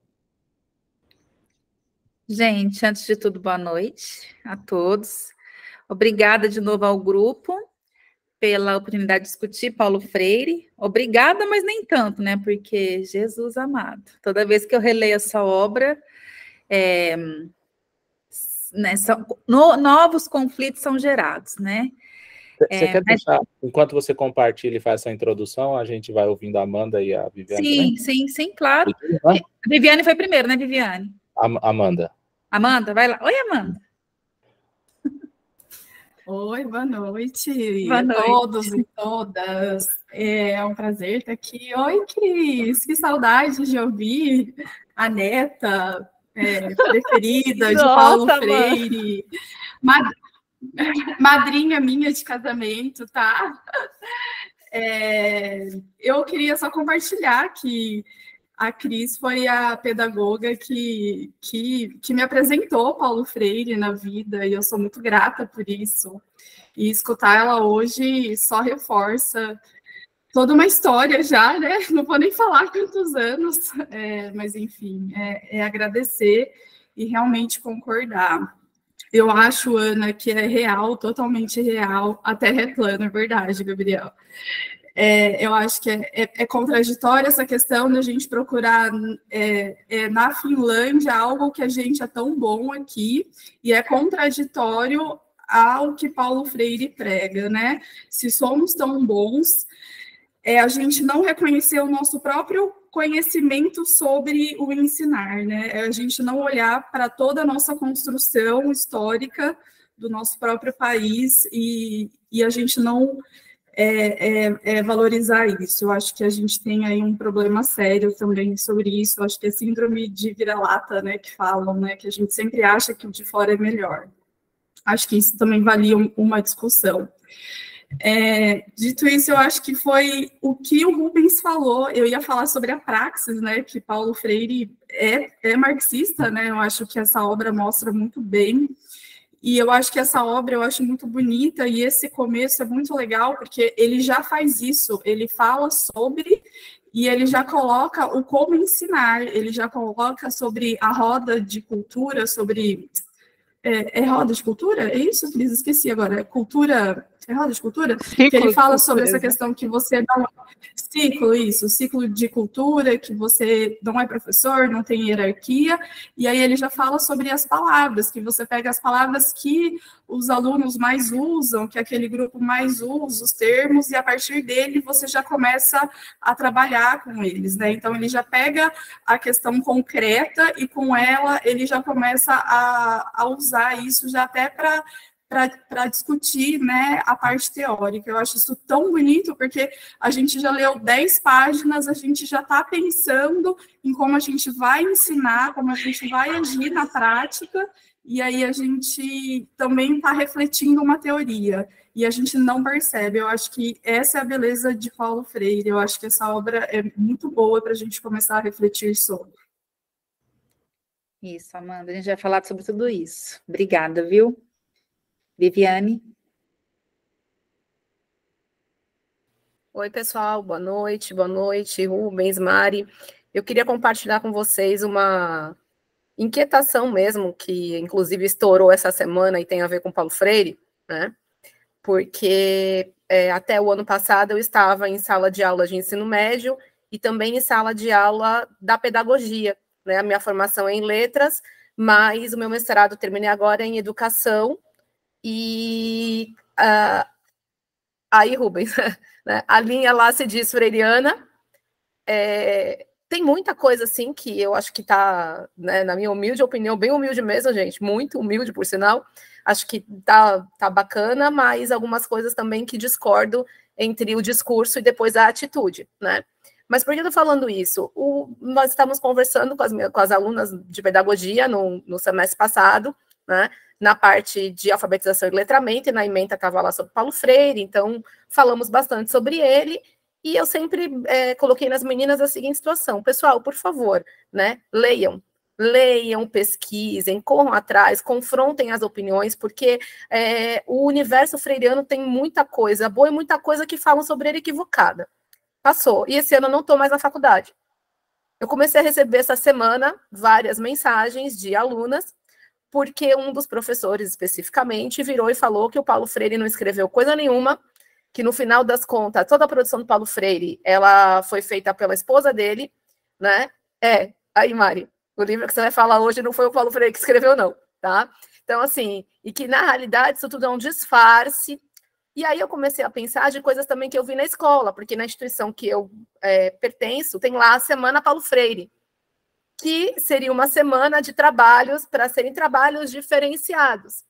Gente, antes de tudo, boa noite a todos. Obrigada de novo ao grupo pela oportunidade de discutir Paulo Freire. Obrigada, mas nem tanto, né? Porque, Jesus amado, toda vez que eu releio essa obra, é, né, são, no, novos conflitos são gerados, né? Você é, quer deixar, mas... enquanto você compartilha e faz essa introdução, a gente vai ouvindo a Amanda e a Viviane Sim, também? sim, sim, claro. A Viviane foi primeiro, né, Viviane? A Amanda. Amanda, vai lá. Oi, Amanda. Oi, boa noite, boa a noite. todos e todas. É um prazer estar aqui. Oi, Cris, que saudade de ouvir a neta é, preferida de Nossa, Paulo Freire. Mad... Madrinha minha de casamento, tá? É, eu queria só compartilhar que a Cris foi a pedagoga que, que, que me apresentou Paulo Freire na vida, e eu sou muito grata por isso. E escutar ela hoje só reforça toda uma história já, né? Não vou nem falar quantos anos, é, mas enfim, é, é agradecer e realmente concordar. Eu acho, Ana, que é real, totalmente real, a Terra é plana, é verdade, Gabriel. É, eu acho que é, é, é contraditória essa questão da gente procurar é, é, na Finlândia algo que a gente é tão bom aqui, e é contraditório ao que Paulo Freire prega, né? Se somos tão bons, é, a gente não reconhecer o nosso próprio conhecimento sobre o ensinar, né? É a gente não olhar para toda a nossa construção histórica do nosso próprio país e, e a gente não É, é, é valorizar isso. Eu acho que a gente tem aí um problema sério também sobre isso. Eu acho que é síndrome de vira-lata, né, que falam, né, que a gente sempre acha que o de fora é melhor. Acho que isso também valia uma discussão. É, dito isso, eu acho que foi o que o Rubens falou. Eu ia falar sobre a praxis, né, que Paulo Freire é, é marxista, né, eu acho que essa obra mostra muito bem. E eu acho que essa obra eu acho muito bonita, e esse começo é muito legal, porque ele já faz isso, ele fala sobre, e ele já coloca o como ensinar, ele já coloca sobre a roda de cultura, sobre... É, é roda de cultura? É isso, Cris? Esqueci agora. É cultura... É roda de cultura? Ciclo que ele fala sobre essa questão que você não... Ciclo, isso. Ciclo de cultura, que você não é professor, não tem hierarquia. E aí ele já fala sobre as palavras, que você pega as palavras que os alunos mais usam, que aquele grupo mais usa, os termos, e a partir dele você já começa a trabalhar com eles, né? Então ele já pega a questão concreta e com ela ele já começa a, a usar isso já até para para discutir, né, a parte teórica. Eu acho isso tão bonito, porque a gente já leu dez páginas, a gente já está pensando em como a gente vai ensinar, como a gente vai agir na prática, e aí a gente também está refletindo uma teoria, e a gente não percebe. Eu acho que essa é a beleza de Paulo Freire, eu acho que essa obra é muito boa para a gente começar a refletir sobre. Isso, Amanda, a gente vai falar sobre tudo isso. Obrigada, viu? Viviane. Oi, pessoal, boa noite, boa noite, Rubens, Mari. Eu queria compartilhar com vocês uma inquietação mesmo, que inclusive estourou essa semana e tem a ver com Paulo Freire, né? Porque é, até o ano passado eu estava em sala de aula de ensino médio e também em sala de aula da pedagogia, né? A minha formação é em letras, mas o meu mestrado terminei agora em educação, e uh, aí, Rubens, né, a linha lá se diz freiriana, é, tem muita coisa assim que eu acho que está, né, na minha humilde opinião, bem humilde mesmo, gente, muito humilde, por sinal, acho que tá, tá bacana, mas algumas coisas também que discordo entre o discurso e depois a atitude, né? Mas por que eu tô falando isso? O, nós estávamos conversando com as, com as alunas de pedagogia no, no semestre passado, né, na parte de alfabetização e letramento, e na ementa estava lá sobre Paulo Freire, então falamos bastante sobre ele, e eu sempre é, coloquei nas meninas a seguinte situação: pessoal, por favor, né, leiam, leiam, pesquisem, corram atrás, confrontem as opiniões, porque é, o universo freiriano tem muita coisa boa e muita coisa que falam sobre ele equivocada. Passou. E esse ano eu não estou mais na faculdade. Eu comecei a receber essa semana várias mensagens de alunas, porque um dos professores, especificamente, virou e falou que o Paulo Freire não escreveu coisa nenhuma, que no final das contas, toda a produção do Paulo Freire, ela foi feita pela esposa dele, né? É, aí, Mari, o livro que você vai falar hoje não foi o Paulo Freire que escreveu, não, tá? Então, assim, e que na realidade isso tudo é um disfarce. E aí eu comecei a pensar de coisas também que eu vi na escola, porque na instituição que eu é, pertenço, tem lá a Semana Paulo Freire, que seria uma semana de trabalhos para serem trabalhos diferenciados.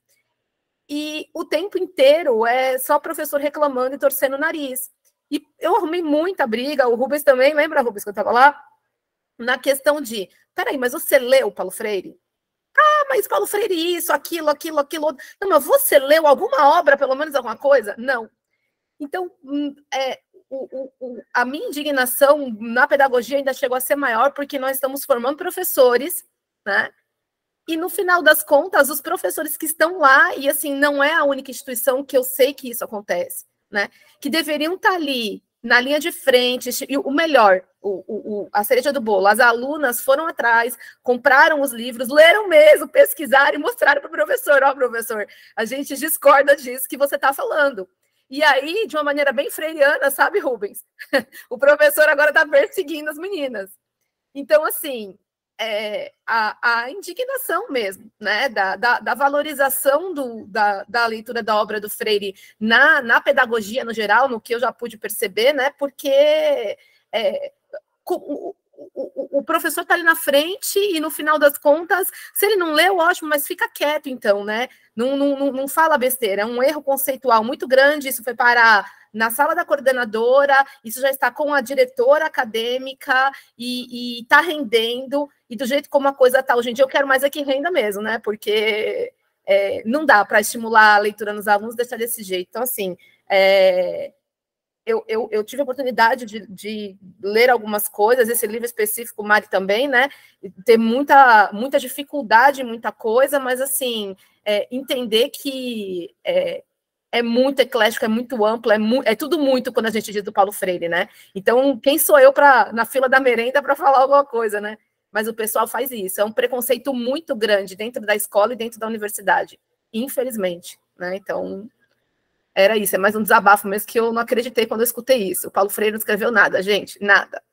E o tempo inteiro é só professor reclamando e torcendo o nariz. E eu arrumei muita briga, o Rubens também, lembra, Rubens, que eu estava lá? Na questão de, peraí, mas você leu Paulo Freire? Ah, mas Paulo Freire isso, aquilo, aquilo, aquilo. Não, mas você leu alguma obra, pelo menos alguma coisa? Não. Então, é, o, o, a minha indignação na pedagogia ainda chegou a ser maior, porque nós estamos formando professores, né? E no final das contas, os professores que estão lá, e assim, não é a única instituição que eu sei que isso acontece, né? Que deveriam estar ali na linha de frente, e o melhor, o, o, a cereja do bolo, as alunas foram atrás, compraram os livros, leram mesmo, pesquisaram e mostraram para o professor: ó, professor, a gente discorda disso que você está falando. E aí, de uma maneira bem freiriana, sabe, Rubens? O professor agora está perseguindo as meninas. Então, assim, é, a, a indignação mesmo, né, da, da, da valorização do, da, da leitura da obra do Freire na, na pedagogia no geral, no que eu já pude perceber, né, porque é, o, o, o professor está ali na frente e, no final das contas, se ele não leu, ótimo, mas fica quieto, então, né, não, não, não fala besteira, é um erro conceitual muito grande. Isso foi parar na sala da coordenadora, isso já está com a diretora acadêmica e está rendendo, e do jeito como a coisa está hoje em dia, eu quero mais é que renda mesmo, né? Porque é, não dá para estimular a leitura nos alunos, deixar desse jeito. Então, assim, é, eu, eu, eu tive a oportunidade de, de ler algumas coisas, esse livro específico, Mari também, né? Ter muita, muita dificuldade em muita coisa, mas, assim, é, entender que é, é muito eclético, é muito amplo, é, mu é tudo muito quando a gente diz do Paulo Freire, né? Então, quem sou eu pra, na fila da merenda para falar alguma coisa, né? Mas o pessoal faz isso. É um preconceito muito grande dentro da escola e dentro da universidade, infelizmente, né? Então, era isso. É mais um desabafo mesmo, que eu não acreditei quando eu escutei isso. O Paulo Freire não escreveu nada, gente, nada.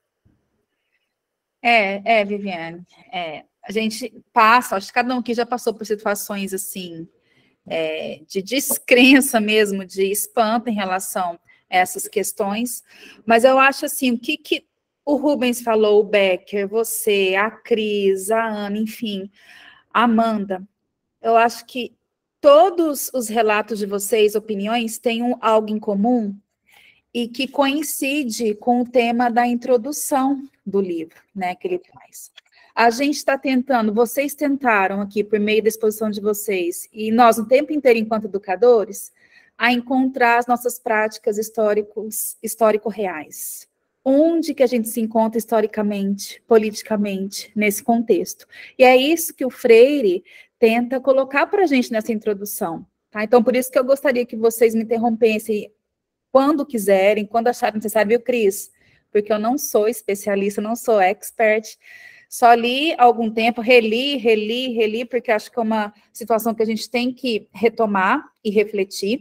É, é, Viviane, é, a gente passa, acho que cada um aqui já passou por situações assim, É, de descrença mesmo, de espanto em relação a essas questões, mas eu acho assim, o que, que o Rubens falou, o Becker, você, a Cris, a Ana, enfim, a Amanda, eu acho que todos os relatos de vocês, opiniões, têm um, algo em comum e que coincide com o tema da introdução do livro, né, que ele traz. A gente está tentando, vocês tentaram aqui, por meio da exposição de vocês, e nós, o tempo inteiro, enquanto educadores, a encontrar as nossas práticas históricos, histórico-reais. Onde que a gente se encontra historicamente, politicamente, nesse contexto? E é isso que o Freire tenta colocar para a gente nessa introdução. Tá? Então, por isso que eu gostaria que vocês me interrompessem quando quiserem, quando acharem necessário, viu, Cris? Porque eu não sou especialista, não sou expert. Só li há algum tempo, reli, reli, reli, porque acho que é uma situação que a gente tem que retomar e refletir.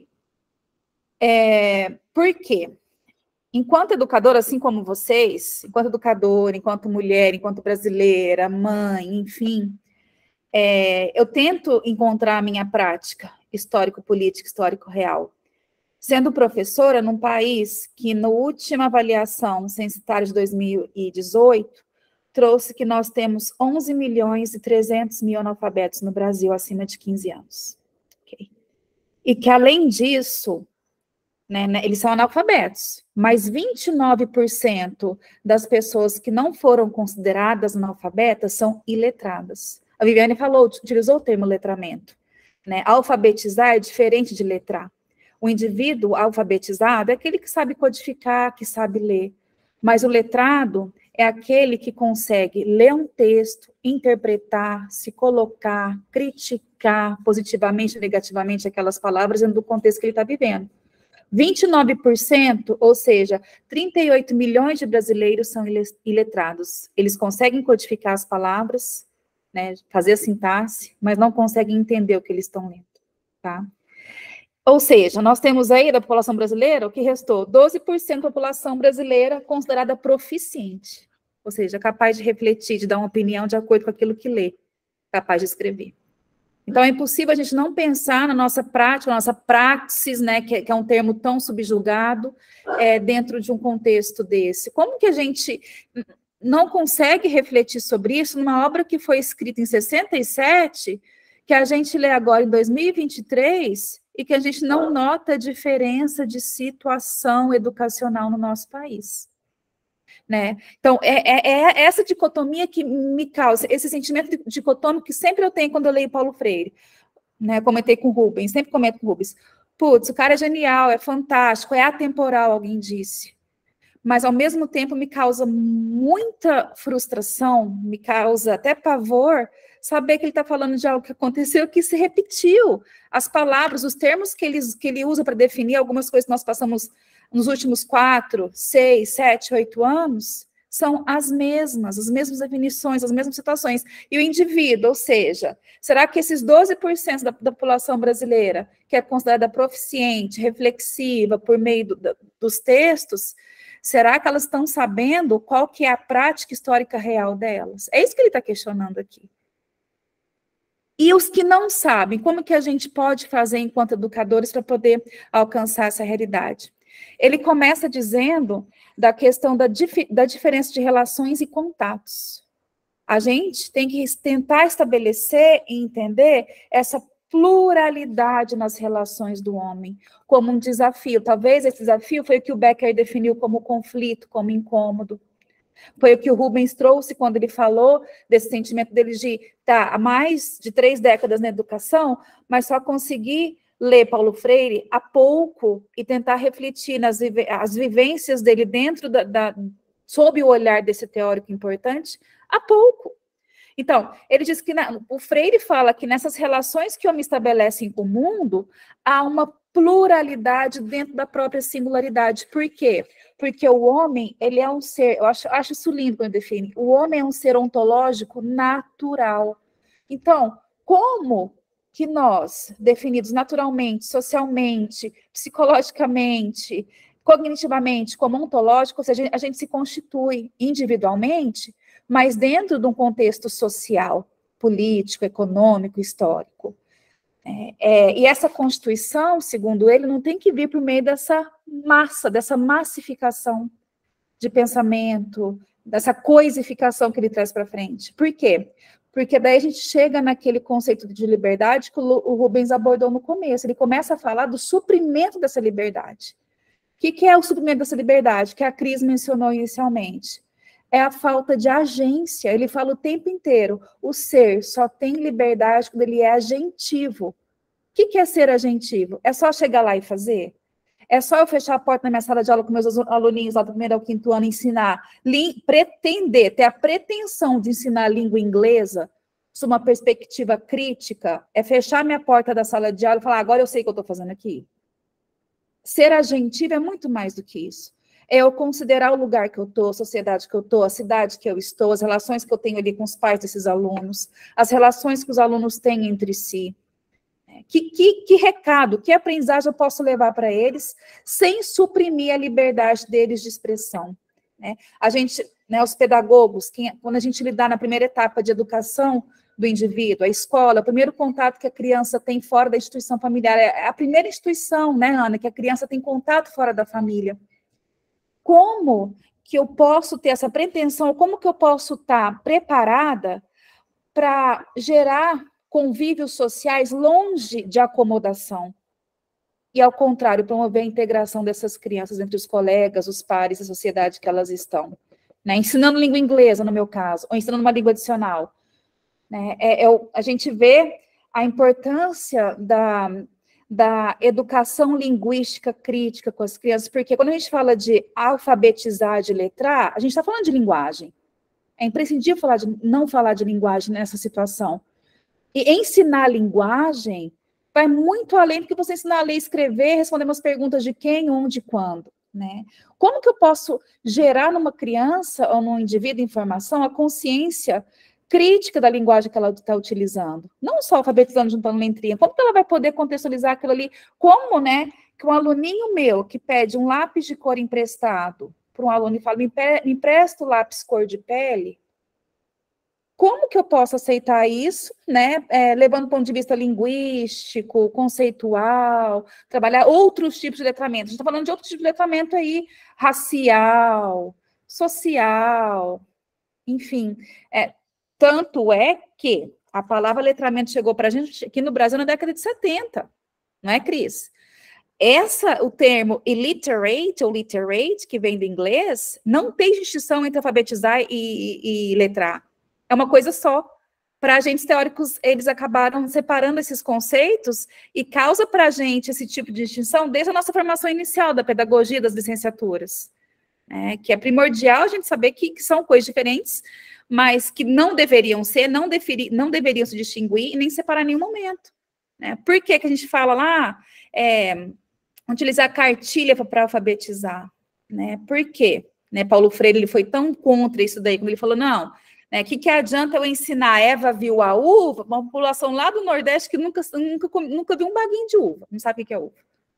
É, por quê? Enquanto educadora, assim como vocês, enquanto educadora, enquanto mulher, enquanto brasileira, mãe, enfim, é, eu tento encontrar a minha prática histórico-política, histórico-real. Sendo professora num país que, na última avaliação censitária de dois mil e dezoito, trouxe que nós temos onze milhões e trezentos mil analfabetos no Brasil acima de quinze anos. Okay? E que, além disso, né, né, eles são analfabetos, mas vinte e nove por cento das pessoas que não foram consideradas analfabetas são iletradas. A Viviane falou, utilizou o termo letramento. Né? Alfabetizar é diferente de letrar. O indivíduo alfabetizado é aquele que sabe codificar, que sabe ler. Mas o letrado é aquele que consegue ler um texto, interpretar, se colocar, criticar positivamente ou negativamente aquelas palavras dentro do contexto que ele está vivendo. vinte e nove por cento, ou seja, trinta e oito milhões de brasileiros são iletrados. Eles conseguem codificar as palavras, né, fazer a sintaxe, mas não conseguem entender o que eles estão lendo, tá? Ou seja, nós temos aí da população brasileira, o que restou? doze por cento da população brasileira considerada proficiente, ou seja, capaz de refletir, de dar uma opinião de acordo com aquilo que lê, capaz de escrever. Então, é impossível a gente não pensar na nossa prática, na nossa praxis, né, que é, que é um termo tão subjugado, é, dentro de um contexto desse. Como que a gente não consegue refletir sobre isso numa obra que foi escrita em sessenta e sete, que a gente lê agora em dois mil e vinte e três, e que a gente não nota a diferença de situação educacional no nosso país? Né? Então, é, é, é essa dicotomia que me causa, esse sentimento dicotômico que sempre eu tenho quando eu leio Paulo Freire. Né? Comentei com o Rubens, sempre comento com o Rubens. Putz, o cara é genial, é fantástico, é atemporal, alguém disse. Mas, ao mesmo tempo, me causa muita frustração, me causa até pavor, saber que ele está falando de algo que aconteceu, que se repetiu. As palavras, os termos que ele, que ele usa para definir algumas coisas que nós passamos nos últimos quatro, seis, sete, oito anos, são as mesmas, as mesmas definições, as mesmas situações. E o indivíduo, ou seja, será que esses doze por cento da, da população brasileira, que é considerada proficiente, reflexiva, por meio do, da, dos textos, será que elas estão sabendo qual que é a prática histórica real delas? É isso que ele está questionando aqui. E os que não sabem, como que a gente pode fazer enquanto educadores para poder alcançar essa realidade? Ele começa dizendo da questão da, dif da diferença de relações e contatos. A gente tem que tentar estabelecer e entender essa pluralidade nas relações do homem, como um desafio. Talvez esse desafio foi o que o Becker definiu como conflito, como incômodo. Foi o que o Rubens trouxe quando ele falou desse sentimento dele de estar tá, há mais de três décadas na educação, mas só conseguir ler Paulo Freire há pouco e tentar refletir nas as vivências dele dentro da, da sob o olhar desse teórico importante há pouco. Então, ele diz que na, o Freire fala que nessas relações que o homem estabelece com o mundo, há uma pluralidade dentro da própria singularidade. Por quê? Porque o homem, ele é um ser, eu acho, acho isso lindo quando define, o homem é um ser ontológico natural. Então, como que nós, definidos naturalmente, socialmente, psicologicamente, cognitivamente, como ontológico, ou seja, a gente se constitui individualmente, mas dentro de um contexto social, político, econômico, histórico. É, é, e essa constituição, segundo ele, não tem que vir por meio dessa massa, dessa massificação de pensamento, dessa coisificação que ele traz para frente. Por quê? Porque daí a gente chega naquele conceito de liberdade que o Rubens abordou no começo. Ele começa a falar do suprimento dessa liberdade. O que, que é o suprimento dessa liberdade? Que a Cris mencionou inicialmente. É a falta de agência. Ele fala o tempo inteiro, o ser só tem liberdade quando ele é agentivo. O que, que é ser agentivo? É só chegar lá e fazer? É só eu fechar a porta na minha sala de aula com meus aluninhos lá do primeiro ao quinto ano, ensinar, pretender, ter a pretensão de ensinar língua inglesa, sob uma perspectiva crítica, é fechar minha porta da sala de aula e falar, agora eu sei o que eu estou fazendo aqui. Ser agentivo é muito mais do que isso. É eu considerar o lugar que eu estou, a sociedade que eu estou, a cidade que eu estou, as relações que eu tenho ali com os pais desses alunos, as relações que os alunos têm entre si. Que, que, que recado, que aprendizagem eu posso levar para eles sem suprimir a liberdade deles de expressão? Né? A gente, né, os pedagogos, quem, quando a gente lidar na primeira etapa de educação do indivíduo, a escola, o primeiro contato que a criança tem fora da instituição familiar, é a primeira instituição, né, Ana, que a criança tem contato fora da família. Como que eu posso ter essa pretensão, como que eu posso estar preparada para gerar convívios sociais longe de acomodação? E, ao contrário, promover a integração dessas crianças entre os colegas, os pares, a sociedade que elas estão. Né? Ensinando língua inglesa, no meu caso, ou ensinando uma língua adicional. Né? É, é, a gente vê a importância da, da educação linguística crítica com as crianças, porque quando a gente fala de alfabetizar, de letrar, a gente está falando de linguagem. É imprescindível falar de, não falar de linguagem nessa situação. E ensinar linguagem vai muito além do que você ensinar a ler e escrever, responder umas perguntas de quem, onde, quando. Né? Como que eu posso gerar numa criança ou num indivíduo informação a consciência crítica da linguagem que ela está utilizando? Não só alfabetizando, juntando letrinha. Como que ela vai poder contextualizar aquilo ali? Como, né, que um aluninho meu que pede um lápis de cor emprestado para um aluno e fala, me, me empresta o lápis cor de pele, como que eu posso aceitar isso, né, é, levando do ponto de vista linguístico, conceitual, trabalhar outros tipos de letramento? A gente está falando de outros tipos de letramento aí, racial, social, enfim. É, tanto é que a palavra letramento chegou para a gente aqui no Brasil na década de setenta, não é, Cris? Essa, o termo illiterate, ou literate, que vem do inglês, não tem distinção entre alfabetizar e, e, e letrar. É uma coisa só. Para agentes teóricos, eles acabaram separando esses conceitos e causa para a gente esse tipo de distinção desde a nossa formação inicial da pedagogia das licenciaturas. Né? Que é primordial a gente saber que, que são coisas diferentes, mas que não deveriam ser, não, deferi, não deveriam se distinguir e nem separar em nenhum momento. Né? Por que que a gente fala lá, é, utilizar cartilha para alfabetizar? Né? Por quê? Né? Paulo Freire ele foi tão contra isso daí, quando ele falou, não... O né, que, que adianta eu ensinar a Eva viu a uva, uma população lá do Nordeste que nunca, nunca, nunca viu um baguinho de uva, não sabe o que é uva.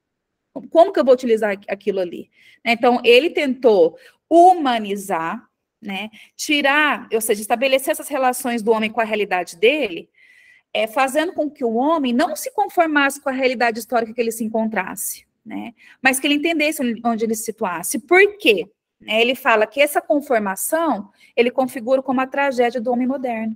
Como que eu vou utilizar aquilo ali? Então, ele tentou humanizar, né, tirar, ou seja, estabelecer essas relações do homem com a realidade dele, é, fazendo com que o homem não se conformasse com a realidade histórica que ele se encontrasse, né, mas que ele entendesse onde ele se situasse. Por quê? Ele fala que essa conformação, ele configura como a tragédia do homem moderno.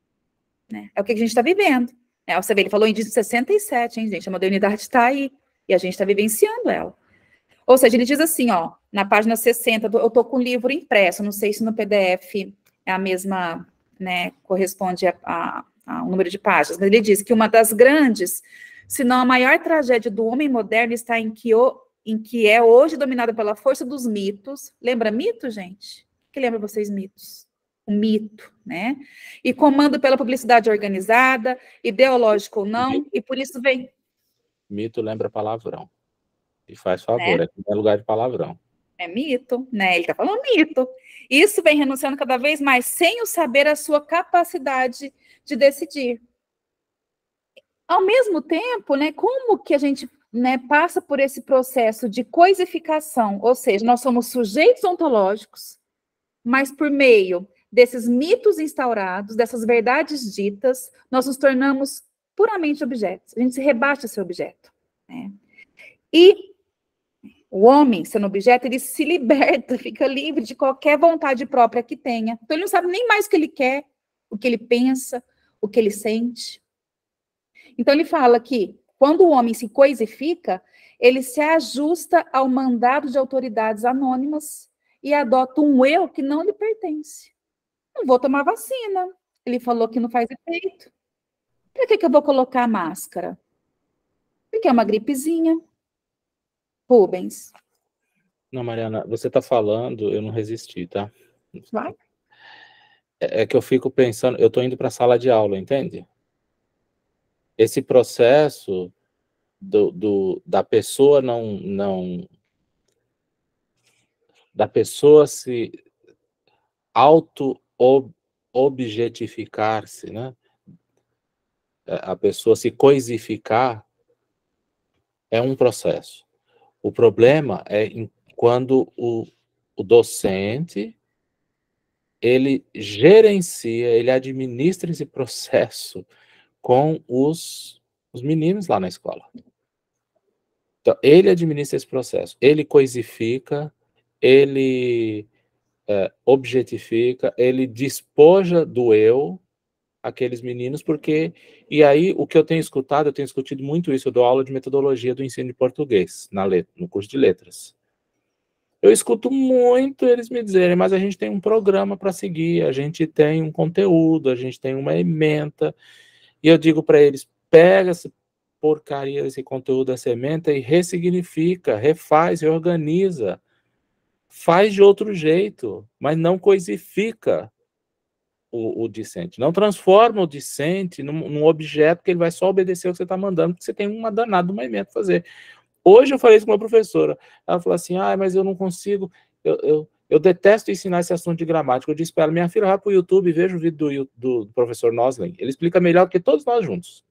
Né? É o que a gente está vivendo. Né? Você vê, ele falou em sessenta e sete, hein, gente? A modernidade está aí, e a gente está vivenciando ela. Ou seja, ele diz assim, ó, na página sessenta, eu estou com o livro impresso, não sei se no P D F é a mesma, né, corresponde a, a, ao número de páginas, mas ele diz que uma das grandes, se não a maior tragédia do homem moderno está em que o em que é hoje dominada pela força dos mitos. Lembra mito, gente? Que lembra vocês mitos? O mito, né? E comando pela publicidade organizada, ideológico ou não, mito. E por isso vem... Mito lembra palavrão. E faz favor, é, é lugar de palavrão. É mito, né? Ele está falando mito. Isso vem renunciando cada vez mais, sem o saber a sua capacidade de decidir. Ao mesmo tempo, né, como que a gente... Né, passa por esse processo de coisificação, ou seja, nós somos sujeitos ontológicos, mas por meio desses mitos instaurados, dessas verdades ditas, nós nos tornamos puramente objetos, a gente se rebaixa a ser objeto. Né? E o homem, sendo objeto, ele se liberta, fica livre de qualquer vontade própria que tenha. Então ele não sabe nem mais o que ele quer, o que ele pensa, o que ele sente. Então ele fala que quando o homem se coisifica, ele se ajusta ao mandado de autoridades anônimas e adota um eu que não lhe pertence. Não vou tomar vacina. Ele falou que não faz efeito. Para que, que eu vou colocar a máscara? Porque é uma gripezinha. Rubens. Não, Mariana, você está falando, eu não resisti, tá? Vai. É, é que eu fico pensando, eu estou indo para a sala de aula, entende? Esse processo do, do, da pessoa não, não... da pessoa se auto-objetificar-se, né? A pessoa se coisificar é um processo. O problema é em, quando o, o docente ele gerencia, ele administra esse processo com os, os meninos lá na escola. Então, ele administra esse processo, ele coisifica, ele é, objetifica, ele despoja do eu aqueles meninos, porque, e aí, o que eu tenho escutado, eu tenho discutido muito isso, eu dou aula de metodologia do ensino de português, na letra, no curso de letras. Eu escuto muito eles me dizerem, mas a gente tem um programa para seguir, a gente tem um conteúdo, a gente tem uma ementa, e eu digo para eles, pega essa porcaria, esse conteúdo, essa ementa, e ressignifica, refaz, reorganiza, faz de outro jeito, mas não coisifica o, o discente, não transforma o discente num, num objeto que ele vai só obedecer o que você está mandando, porque você tem uma danada, uma ementa para fazer. Hoje eu falei isso com uma professora, ela falou assim, ah, mas eu não consigo, eu, eu, eu detesto ensinar esse assunto de gramática. Eu disse para ela, minha filha, vai para o YouTube e veja o vídeo do, do professor Noslin, ele explica melhor do que todos nós juntos.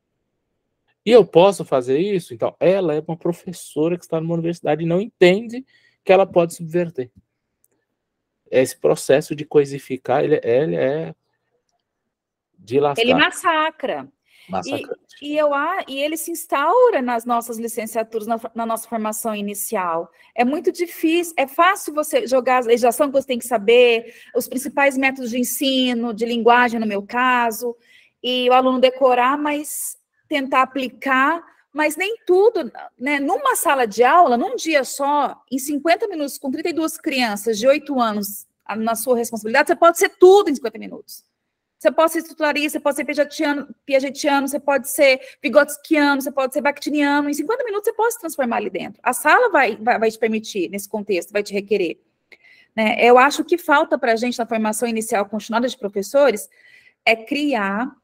E eu posso fazer isso? Então, ela é uma professora que está numa universidade e não entende que ela pode subverter. Esse processo de coisificar, ele, ele é de lascar. Ele massacra. E, e, eu, e ele se instaura nas nossas licenciaturas, na, na nossa formação inicial. É muito difícil, é fácil você jogar a legislação que você tem que saber, os principais métodos de ensino, de linguagem, no meu caso, e o aluno decorar, mas tentar aplicar, mas nem tudo, né? Numa sala de aula, num dia só, em cinquenta minutos, com trinta e duas crianças de oito anos na sua responsabilidade, você pode ser tudo em cinquenta minutos. Você pode ser estruturalista, você pode ser piagetiano, piagetiano, você pode ser vigotskiano, você pode ser bakhtiniano. Em cinquenta minutos você pode se transformar ali dentro. A sala vai, vai, vai te permitir, nesse contexto, vai te requerer. Né? Eu acho que falta para a gente, na formação inicial continuada de professores, é criar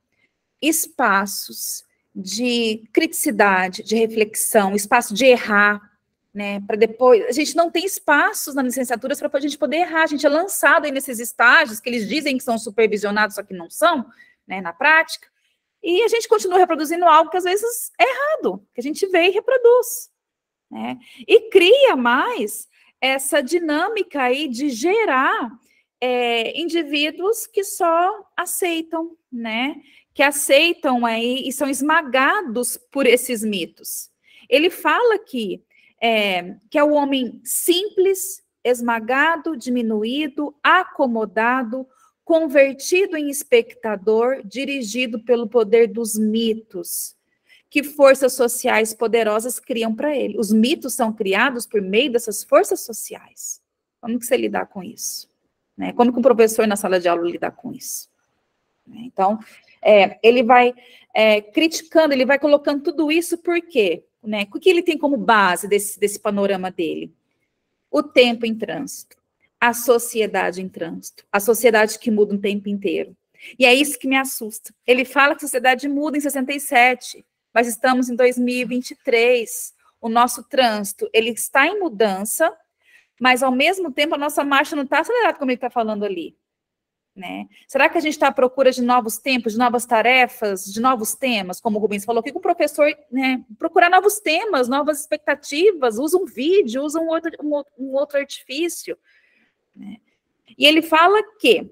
espaços de criticidade, de reflexão, espaço de errar, né, para depois, a gente não tem espaços nas licenciaturas para a gente poder errar, a gente é lançado aí nesses estágios que eles dizem que são supervisionados, só que não são, né, na prática, e a gente continua reproduzindo algo que às vezes é errado, que a gente vê e reproduz, né, e cria mais essa dinâmica aí de gerar é, indivíduos que só aceitam, né, que aceitam aí e são esmagados por esses mitos. Ele fala que É, que é o homem simples, esmagado, diminuído, acomodado, convertido em espectador, dirigido pelo poder dos mitos, que forças sociais poderosas criam para ele. Os mitos são criados por meio dessas forças sociais. Como que você lidar com isso? Né? Como que um professor na sala de aula lidar com isso? Então, é, ele vai é, criticando, ele vai colocando tudo isso por quê? Né? O que ele tem como base desse, desse panorama dele? O tempo em trânsito, a sociedade em trânsito, a sociedade que muda o tempo inteiro. E é isso que me assusta. Ele fala que a sociedade muda em sessenta e sete, mas estamos em dois mil e vinte e três. O nosso trânsito, ele está em mudança, mas ao mesmo tempo a nossa marcha não está acelerada, como ele está falando ali. Né? Será que a gente está à procura de novos tempos, de novas tarefas, de novos temas, como o Rubens falou aqui, com o professor, né, procurar novos temas, novas expectativas, usa um vídeo, usa um outro, um, um outro artifício. Né? E ele fala que,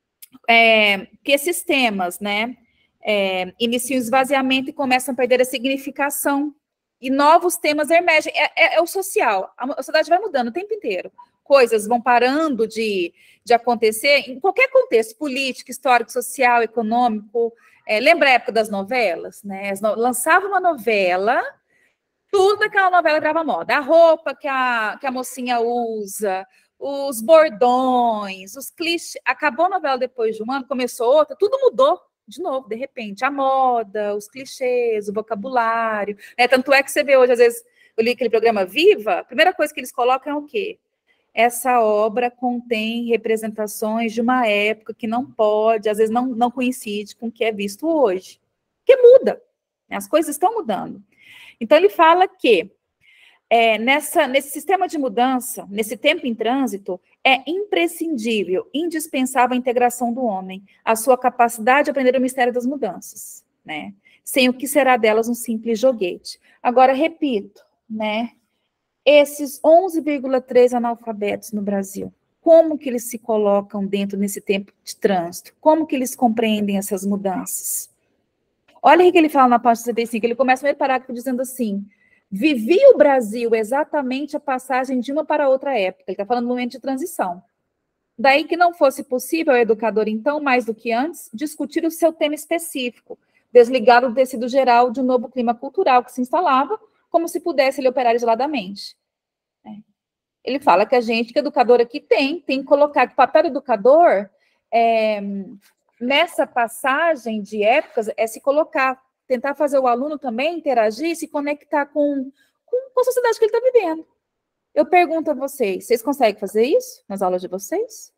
é, que esses temas, né, é, iniciam o esvaziamento e começam a perder a significação, e novos temas emergem. É, é, é o social, a sociedade vai mudando o tempo inteiro. Coisas vão parando de, de acontecer em qualquer contexto, político, histórico, social, econômico. É, lembra a época das novelas? Né? No, lançava uma novela, tudo daquela novela grava moda. A roupa que a, que a mocinha usa, os bordões, os clichês. Acabou a novela depois de um ano, começou outra, tudo mudou de novo, de repente. A moda, os clichês, o vocabulário. Né? Tanto é que você vê hoje, às vezes, eu li aquele programa Viva, a primeira coisa que eles colocam é o quê? Essa obra contém representações de uma época que não pode, às vezes não, não coincide com o que é visto hoje. Que muda, né? As coisas estão mudando. Então, ele fala que é, nessa, nesse sistema de mudança, nesse tempo em trânsito, é imprescindível, indispensável a integração do homem, a sua capacidade de aprender o mistério das mudanças, né? Sem o que será delas um simples joguete. Agora, repito, né? Esses onze vírgula três analfabetos no Brasil, como que eles se colocam dentro desse tempo de trânsito, como que eles compreendem essas mudanças. Olha o que ele fala na página sessenta e cinco, ele começa o primeiro parágrafo dizendo assim: vivia o Brasil exatamente a passagem de uma para outra época, ele está falando do momento de transição. Daí que não fosse possível ao educador, então, mais do que antes, discutir o seu tema específico, desligado do tecido geral de um novo clima cultural que se instalava, como se pudesse ele operar isoladamente. Ele fala que a gente, que educador aqui tem, tem que colocar que o papel do educador, é, nessa passagem de épocas, é se colocar, tentar fazer o aluno também interagir, se conectar com, com, com a sociedade que ele está vivendo. Eu pergunto a vocês, vocês conseguem fazer isso nas aulas de vocês?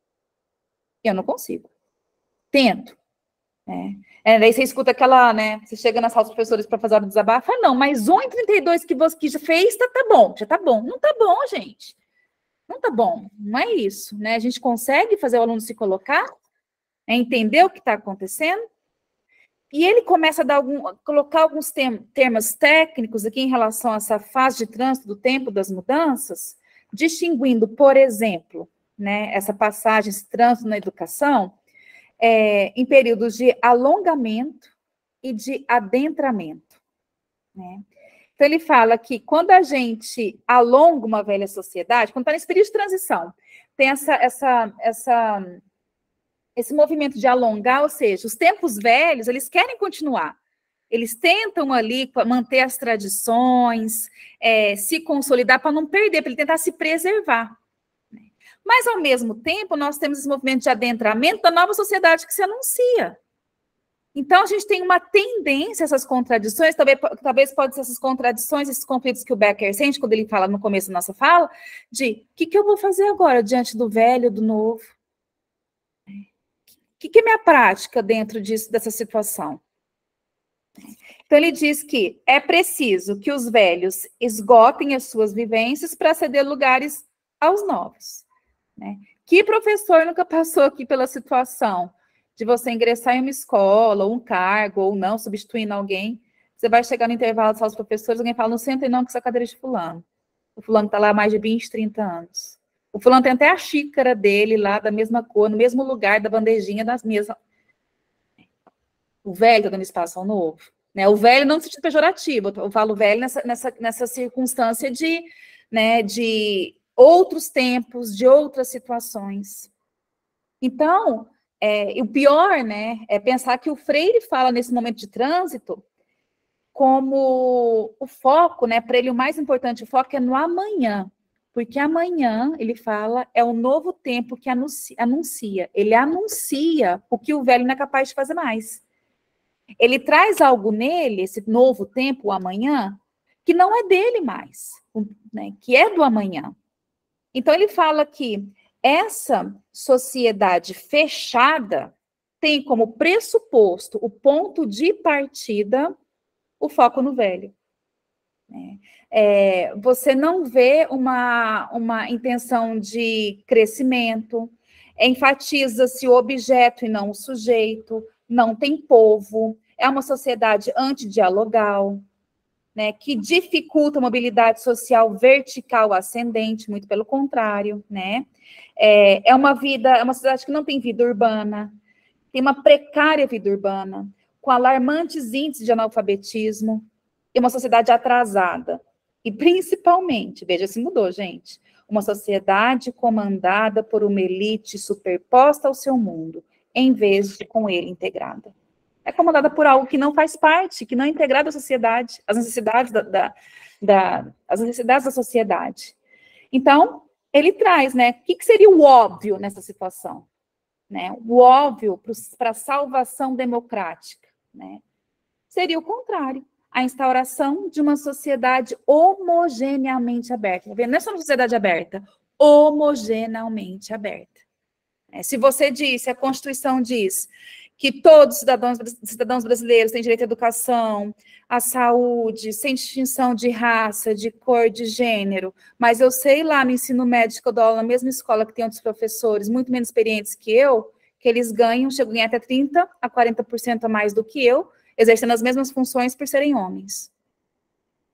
Eu não consigo. Tento. É, é, daí você escuta aquela, né, você chega na sala dos professores para fazer a hora do desabafo, fala, não, mas um em trinta e dois que você que já fez, tá, tá bom, já tá bom. Não tá bom, gente. Não tá bom, não é isso, né? A gente consegue fazer o aluno se colocar, é, entender o que está acontecendo, e ele começa a dar algum, colocar alguns term, termos técnicos aqui em relação a essa fase de trânsito do tempo das mudanças, distinguindo, por exemplo, né, essa passagem, esse trânsito na educação, É, em períodos de alongamento e de adentramento. Né? Então, ele fala que quando a gente alonga uma velha sociedade, quando está nesse período de transição, tem essa, essa, essa, esse movimento de alongar, ou seja, os tempos velhos, eles querem continuar. Eles tentam ali manter as tradições, é, se consolidar para não perder, para ele tentar se preservar. Mas, ao mesmo tempo, nós temos esse movimento de adentramento da nova sociedade que se anuncia. Então, a gente tem uma tendência a essas contradições, talvez, talvez pode ser essas contradições, esses conflitos que o Becker sente, quando ele fala no começo da nossa fala, de o que, que eu vou fazer agora diante do velho, do novo? O que, que é minha prática dentro disso, dessa situação? Então, ele diz que é preciso que os velhos esgotem as suas vivências para ceder lugares aos novos. Né? Que professor nunca passou aqui pela situação de você ingressar em uma escola, ou um cargo, ou não, substituindo alguém, você vai chegar no intervalo dos professores, alguém fala, não senta não, que essa cadeira é de fulano. O fulano está lá há mais de vinte, trinta anos. O fulano tem até a xícara dele lá, da mesma cor, no mesmo lugar, da bandejinha das mesas. O velho está dando espaço ao novo. Né? O velho não no sentido pejorativo, eu falo velho nessa, nessa, nessa circunstância de, né, de outros tempos, de outras situações. Então, é, o pior, né, é pensar que o Freire fala nesse momento de trânsito como o foco, né, para ele o mais importante, o foco é no amanhã, porque amanhã, ele fala, é o novo tempo que anuncia, anuncia. Ele anuncia o que o velho não é capaz de fazer mais. Ele traz algo nele, esse novo tempo, o amanhã, que não é dele mais, né, que é do amanhã. Então, ele fala que essa sociedade fechada tem como pressuposto, o ponto de partida, o foco no velho. É, você não vê uma, uma intenção de crescimento, enfatiza-se o objeto e não o sujeito, não tem povo, é uma sociedade antidialogal, né, que dificulta a mobilidade social vertical ascendente, muito pelo contrário, né? É, é uma vida, é uma sociedade que não tem vida urbana, tem uma precária vida urbana, com alarmantes índices de analfabetismo, e uma sociedade atrasada. E, principalmente, veja se mudou, gente, uma sociedade comandada por uma elite superposta ao seu mundo, em vez de com ele integrada. É comandada por algo que não faz parte, que não é integrado à sociedade, às necessidades da, da, da, as necessidades da sociedade. Então, ele traz, né, o que, que seria o óbvio nessa situação? Né? O óbvio para a salvação democrática, né? Seria o contrário, a instauração de uma sociedade homogeneamente aberta. Tá vendo? Não é só uma sociedade aberta, homogeneamente aberta. É, se você diz, se a Constituição diz que todos os cidadãos, cidadãos brasileiros têm direito à educação, à saúde, sem distinção de raça, de cor, de gênero, mas eu sei lá no ensino médio que eu dou aula na mesma escola que tem outros professores muito menos experientes que eu, que eles ganham, chegam a ganhar até trinta a quarenta por cento a mais do que eu, exercendo as mesmas funções por serem homens.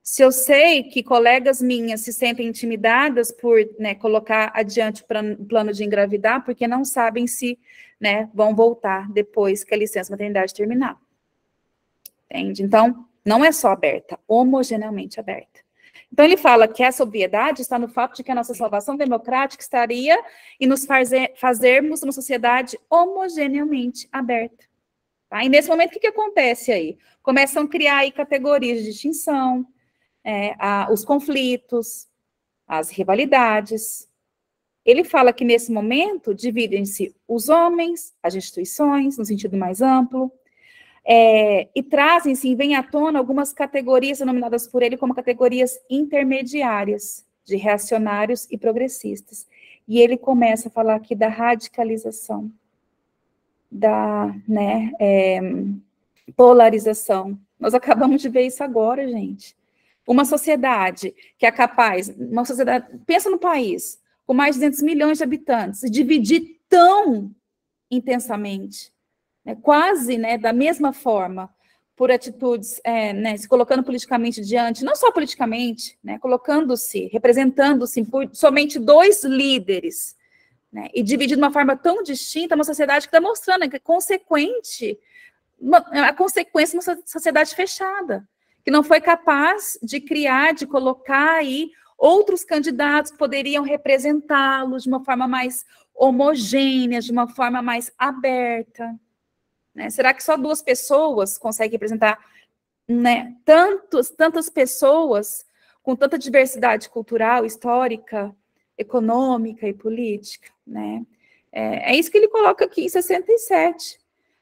Se eu sei que colegas minhas se sentem intimidadas por, né, colocar adiante o plano de engravidar, porque não sabem se, né, vão voltar depois que a licença maternidade terminar. Entende? Então, não é só aberta, homogeneamente aberta. Então, ele fala que essa obviedade está no fato de que a nossa salvação democrática estaria em nos fazer, fazermos uma sociedade homogeneamente aberta. Tá? E nesse momento, o que, que acontece aí? Começam a criar aí categorias de distinção, é, a, os conflitos, as rivalidades. Ele fala que nesse momento dividem-se os homens, as instituições, no sentido mais amplo, É, e trazem-se, vêm à tona algumas categorias denominadas por ele como categorias intermediárias, de reacionários e progressistas. E ele começa a falar aqui da radicalização, da, né, é, polarização. Nós acabamos de ver isso agora, gente. Uma sociedade que é capaz, uma sociedade, pensa no país, com mais de duzentos milhões de habitantes, se dividir tão intensamente, né, quase, né, da mesma forma, por atitudes, é, né, se colocando politicamente diante, não só politicamente, né, colocando-se, representando-se por somente dois líderes, né, e dividido de uma forma tão distinta, uma sociedade que está mostrando, né, que é consequente, uma, a consequência de uma sociedade fechada, que não foi capaz de criar, de colocar aí outros candidatos que poderiam representá-los de uma forma mais homogênea, de uma forma mais aberta. Né? Será que só duas pessoas conseguem representar, né, tantos, tantas pessoas com tanta diversidade cultural, histórica, econômica e política? Né? É, é isso que ele coloca aqui em sessenta e sete.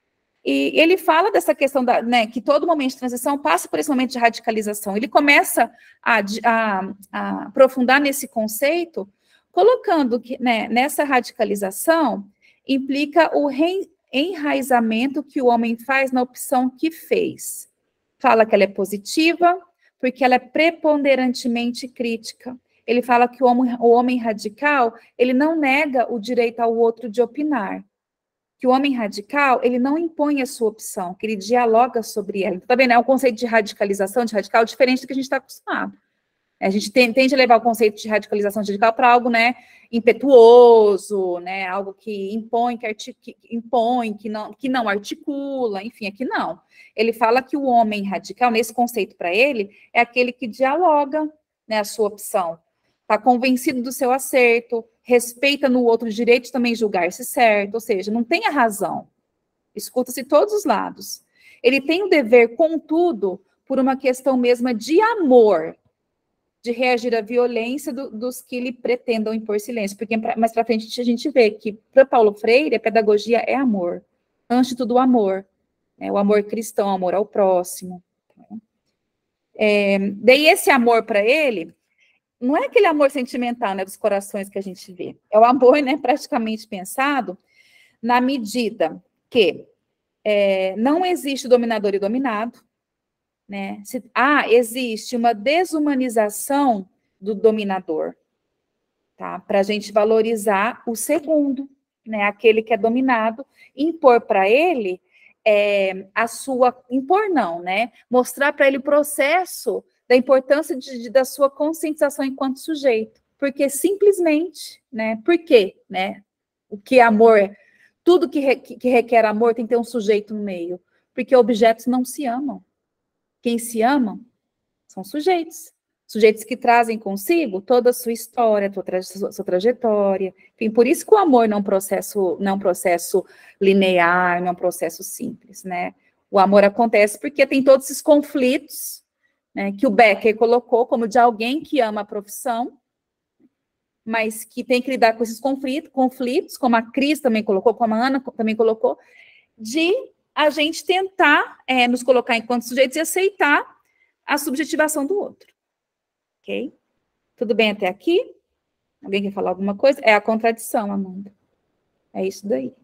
E ele fala dessa questão, da, né, que todo momento de transição passa por esse momento de radicalização. Ele começa a, a, a aprofundar nesse conceito, colocando que, né, nessa radicalização implica o rei enraizamento que o homem faz na opção que fez. Fala que ela é positiva, porque ela é preponderantemente crítica. Ele fala que o homem, o homem radical, ele não nega o direito ao outro de opinar. Que o homem radical, ele não impõe a sua opção, que ele dialoga sobre ela. Tá vendo? É um conceito de radicalização, de radical, diferente do que a gente está acostumado. A gente tende a levar o conceito de radicalização radical para algo, né, impetuoso, né, algo que impõe, que, artic... que impõe, que não, que não articula, enfim, aqui não. Ele fala que o homem radical, nesse conceito para ele, é aquele que dialoga, né, a sua opção, está convencido do seu acerto, respeita no outro o direito de também julgar-se certo, ou seja, não tem a razão, escuta-se todos os lados. Ele tem o dever, contudo, por uma questão mesma de amor, de reagir à violência do, dos que lhe pretendam impor silêncio, porque mais para frente a gente vê que, para Paulo Freire, a pedagogia é amor, antes de tudo o amor, né, o amor cristão, o amor ao próximo. É, daí esse amor para ele, não é aquele amor sentimental, né, dos corações que a gente vê, é o amor, né, praticamente pensado na medida que é, não existe dominador e dominado, né? Se, ah, existe uma desumanização do dominador, tá? Para a gente valorizar o segundo, né? Aquele que é dominado, impor para ele é, a sua, impor não, né? Mostrar para ele o processo da importância de, de, da sua conscientização enquanto sujeito, porque simplesmente, né? Por quê, né? O que é amor, tudo que, re, que requer amor tem que ter um sujeito no meio, porque objetos não se amam. Quem se ama são sujeitos. Sujeitos que trazem consigo toda a sua história, toda a sua, sua trajetória. Enfim, por isso que o amor não é um processo, não é um processo linear, não é um processo simples, né? O amor acontece porque tem todos esses conflitos, né, que o Becker colocou como de alguém que ama a profissão, mas que tem que lidar com esses conflitos, conflitos, como a Cris também colocou, como a Ana também colocou, de a gente tentar é, nos colocar enquanto sujeitos e aceitar a subjetivação do outro. Ok? Tudo bem até aqui? Alguém quer falar alguma coisa? É a contradição, Amanda. É isso daí.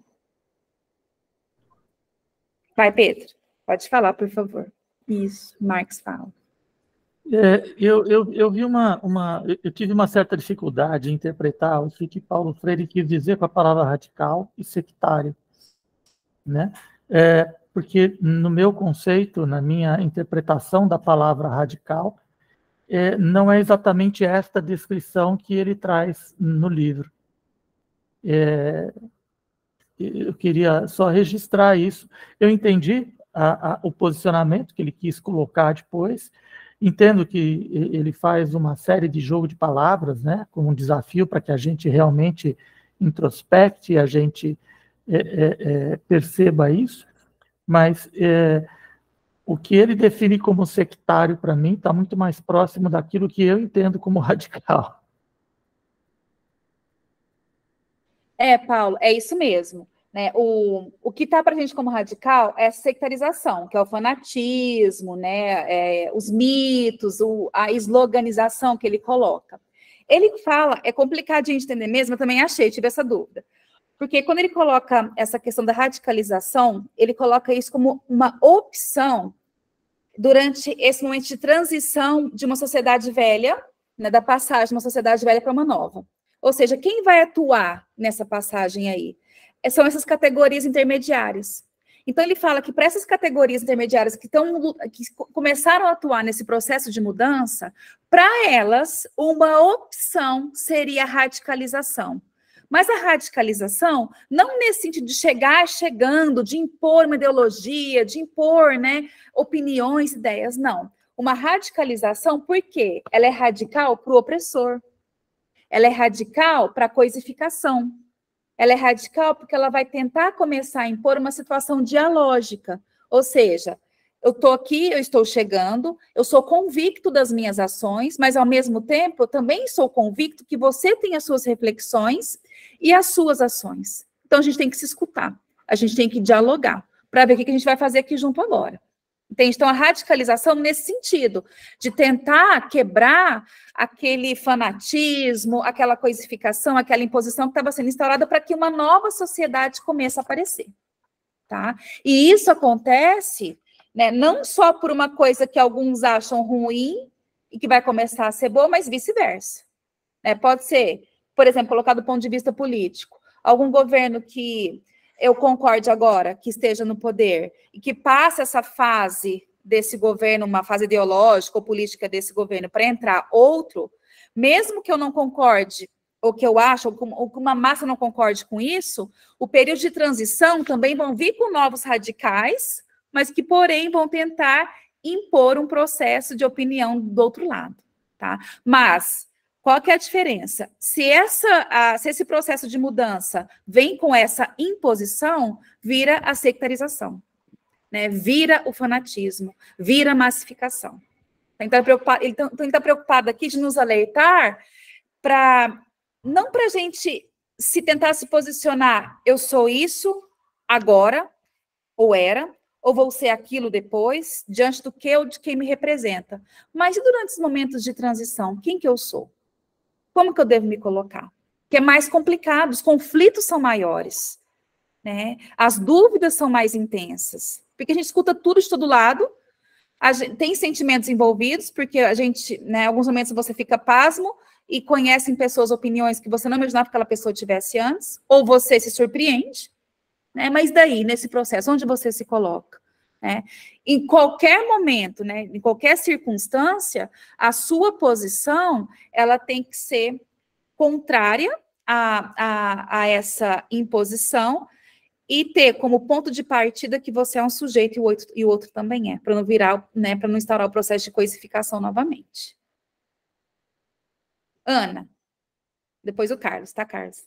Vai, Pedro. Pode falar, por favor. Isso, Marx fala. É, eu, eu, eu vi uma, uma... Eu tive uma certa dificuldade em interpretar o que Paulo Freire quis dizer com a palavra radical e sectário, né? É, porque no meu conceito, na minha interpretação da palavra radical, é, não é exatamente esta descrição que ele traz no livro. É, eu queria só registrar isso. Eu entendi a, a, o posicionamento que ele quis colocar depois, entendo que ele faz uma série de jogo de palavras, né, como um desafio para que a gente realmente introspecte e a gente é, é, é, perceba isso, mas é, o que ele define como sectário, para mim, está muito mais próximo daquilo que eu entendo como radical. É, Paulo, é isso mesmo. Né? O, o que está para a gente como radical é a sectarização, que é o fanatismo, né? É, os mitos, o, a esloganização que ele coloca. Ele fala, é complicado de entender mesmo, eu também achei, tive essa dúvida. Porque quando ele coloca essa questão da radicalização, ele coloca isso como uma opção durante esse momento de transição de uma sociedade velha, né, da passagem de uma sociedade velha para uma nova. Ou seja, quem vai atuar nessa passagem aí? São essas categorias intermediárias. Então, ele fala que para essas categorias intermediárias que, tão, que começaram a atuar nesse processo de mudança, para elas, uma opção seria a radicalização. Mas a radicalização, não nesse sentido de chegar chegando, de impor uma ideologia, de impor, né, opiniões, ideias, não. Uma radicalização, por quê? Ela é radical para o opressor. Ela é radical para a coisificação. Ela é radical porque ela vai tentar começar a impor uma situação dialógica. Ou seja, eu estou aqui, eu estou chegando, eu sou convicto das minhas ações, mas, ao mesmo tempo, eu também sou convicto que você tem as suas reflexões e as suas ações. Então, a gente tem que se escutar, a gente tem que dialogar, para ver o que a gente vai fazer aqui junto agora. Entende? Então, a radicalização nesse sentido, de tentar quebrar aquele fanatismo, aquela coisificação, aquela imposição que estava sendo instaurada para que uma nova sociedade comece a aparecer. Tá? E isso acontece, né, não só por uma coisa que alguns acham ruim e que vai começar a ser boa, mas vice-versa. Né? Pode ser, por exemplo, colocado do ponto de vista político, algum governo que eu concorde agora, que esteja no poder, e que passe essa fase desse governo, uma fase ideológica ou política desse governo, para entrar outro, mesmo que eu não concorde, ou que eu acho, ou que uma massa não concorde com isso, o período de transição também vão vir com novos radicais, mas que, porém, vão tentar impor um processo de opinião do outro lado. Tá? Mas qual que é a diferença? Se, essa, a, se esse processo de mudança vem com essa imposição, vira a sectarização, né? Vira o fanatismo, vira a massificação. Então, ele está preocupado aqui de nos alertar para, não para a gente se tentar se posicionar, eu sou isso agora, ou era, ou vou ser aquilo depois, diante do que ou de quem me representa. Mas e durante os momentos de transição, quem que eu sou? Como que eu devo me colocar? Que é mais complicado, os conflitos são maiores, né? As dúvidas são mais intensas, porque a gente escuta tudo de todo lado, a gente, tem sentimentos envolvidos, porque a gente, né, em alguns momentos você fica pasmo e conhece em pessoas opiniões que você não imaginava que aquela pessoa tivesse antes, ou você se surpreende, né? Mas daí, nesse processo, onde você se coloca? Né? Em qualquer momento, né, em qualquer circunstância, a sua posição ela tem que ser contrária a, a, a essa imposição e ter como ponto de partida que você é um sujeito e o outro, e o outro também é, para não virar, né, para não instaurar o processo de coisificação novamente. Ana, depois o Carlos, tá, Carlos?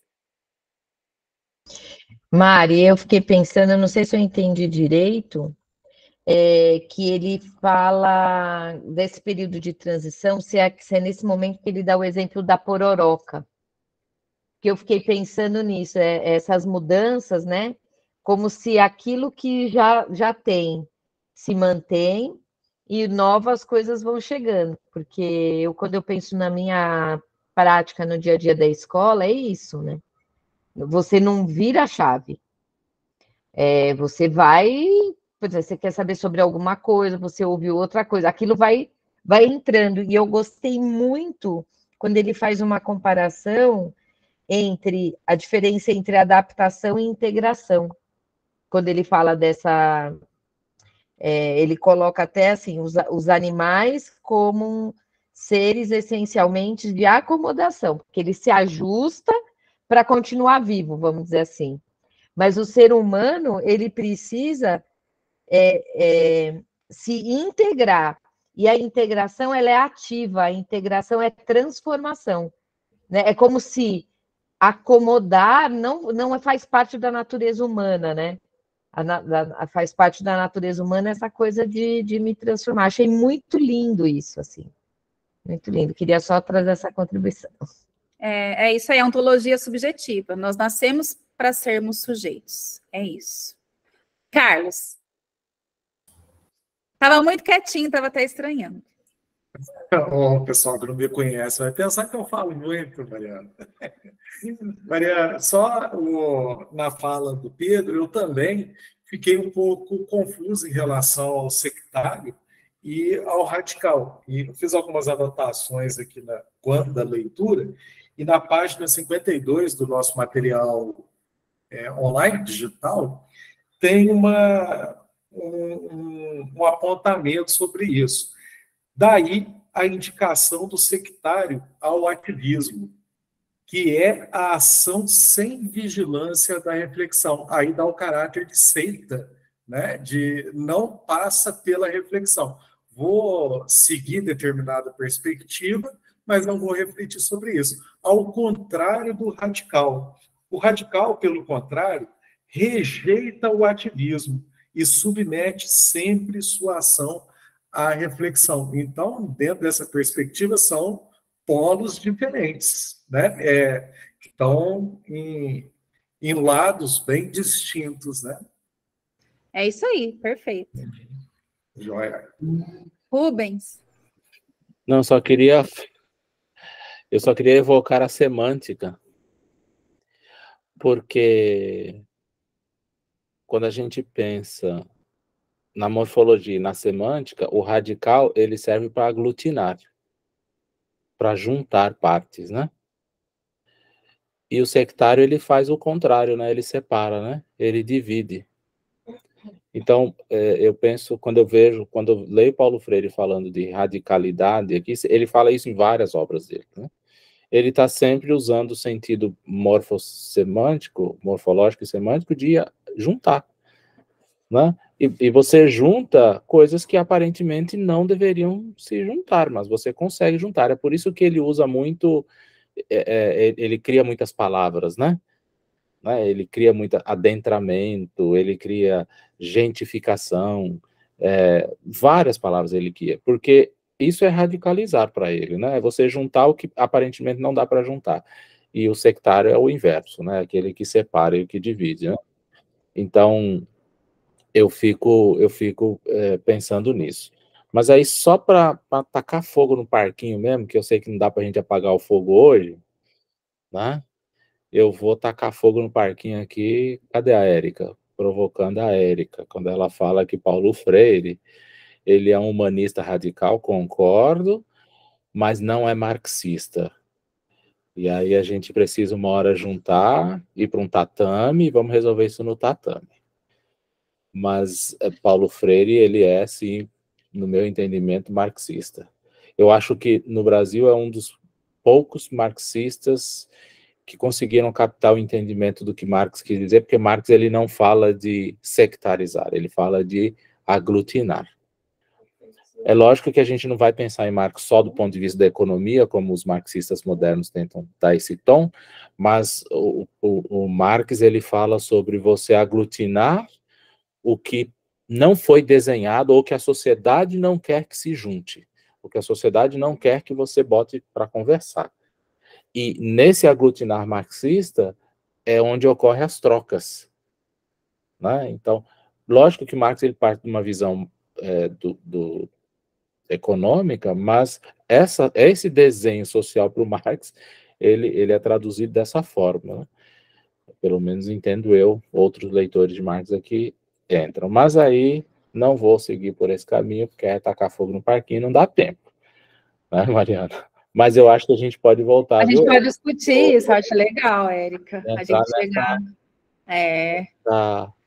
Mari, eu fiquei pensando, eu não sei se eu entendi direito, É, que ele fala desse período de transição, se é, se é nesse momento que ele dá o exemplo da pororoca, que eu fiquei pensando nisso, é, essas mudanças, né, como se aquilo que já, já tem se mantém e novas coisas vão chegando, porque eu, quando eu penso na minha prática no dia a dia da escola, é isso, né, você não vira a chave, é, você vai... Por exemplo, você quer saber sobre alguma coisa, você ouve outra coisa, aquilo vai, vai entrando. E eu gostei muito quando ele faz uma comparação entre a diferença entre adaptação e integração. Quando ele fala dessa... É, ele coloca até assim, os, os animais como seres essencialmente de acomodação, porque ele se ajusta para continuar vivo, vamos dizer assim. Mas o ser humano, ele precisa é, é, se integrar, e a integração ela é ativa, a integração é transformação, né? É como se acomodar não, não faz parte da natureza humana, né? A, a, a, faz parte da natureza humana essa coisa de, de me transformar. Achei muito lindo isso, assim. Muito lindo. Queria só trazer essa contribuição. É, é isso aí, é ontologia subjetiva. Nós nascemos para sermos sujeitos. É isso. Carlos. Estava muito quietinho, estava até estranhando. O pessoal que não me conhece vai pensar que eu falo muito, Mariana. Mariana, só o, na fala do Pedro, eu também fiquei um pouco confuso em relação ao sectário e ao radical. E eu fiz algumas anotações aqui na, quando da leitura, e na página cinquenta e dois do nosso material é, online, digital, tem uma, um, um apontamento sobre isso. Daí a indicação do sectário ao ativismo, que é a ação sem vigilância da reflexão. Aí dá o caráter de seita, né? De não passa pela reflexão. Vou seguir determinada perspectiva, mas não vou refletir sobre isso. Ao contrário do radical. O radical, pelo contrário, rejeita o ativismo e submete sempre sua ação à reflexão. Então, dentro dessa perspectiva, são polos diferentes, né? É, estão em, em lados bem distintos, né? É isso aí, perfeito. Joia. Rubens. Não, só queria... Eu só queria evocar a semântica, porque quando a gente pensa na morfologia e na semântica, o radical ele serve para aglutinar, para juntar partes, né? E o sectário ele faz o contrário, né? Ele separa, né? Ele divide. Então, é, eu penso, quando eu vejo, quando eu leio Paulo Freire falando de radicalidade, aqui, ele fala isso em várias obras dele, né? Ele está sempre usando o sentido morfossemântico, morfológico e semântico de juntar, né? E, e você junta coisas que aparentemente não deveriam se juntar, mas você consegue juntar. É por isso que ele usa muito, é, é, ele cria muitas palavras, né? né? Ele cria muito adentramento, ele cria gentificação, é, várias palavras ele cria, porque isso é radicalizar para ele, né? É você juntar o que aparentemente não dá para juntar. E o sectário é o inverso, né? Aquele que separa e o que divide, né? Então, eu fico, eu fico é, pensando nisso. Mas aí, só para tacar fogo no parquinho mesmo, que eu sei que não dá para a gente apagar o fogo hoje, né? Eu vou tacar fogo no parquinho aqui. Cadê a Érica? Provocando a Érica, quando ela fala que Paulo Freire ele é um humanista radical, concordo, mas não é marxista. E aí a gente precisa uma hora juntar, ir para um tatame, e vamos resolver isso no tatame. Mas Paulo Freire, ele é, sim, no meu entendimento, marxista. Eu acho que no Brasil é um dos poucos marxistas que conseguiram captar o entendimento do que Marx quis dizer, porque Marx ele não fala de sectarizar, ele fala de aglutinar. É lógico que a gente não vai pensar em Marx só do ponto de vista da economia, como os marxistas modernos tentam dar esse tom, mas o, o, o Marx ele fala sobre você aglutinar o que não foi desenhado ou que a sociedade não quer que se junte, o que a sociedade não quer que você bote para conversar. E nesse aglutinar marxista é onde ocorrem as trocas, né? Então, lógico que Marx ele parte de uma visão é, do, do econômica, mas essa, esse desenho social para o Marx, ele, ele é traduzido dessa forma, né? Pelo menos entendo eu, outros leitores de Marx aqui entram. Mas aí não vou seguir por esse caminho, porque é tacar fogo no parquinho, não dá tempo, né, Mariana? Mas eu acho que a gente pode voltar. A gente viu? pode discutir isso, acho legal, Érica. A gente Nessa, chegar... É... Nessa,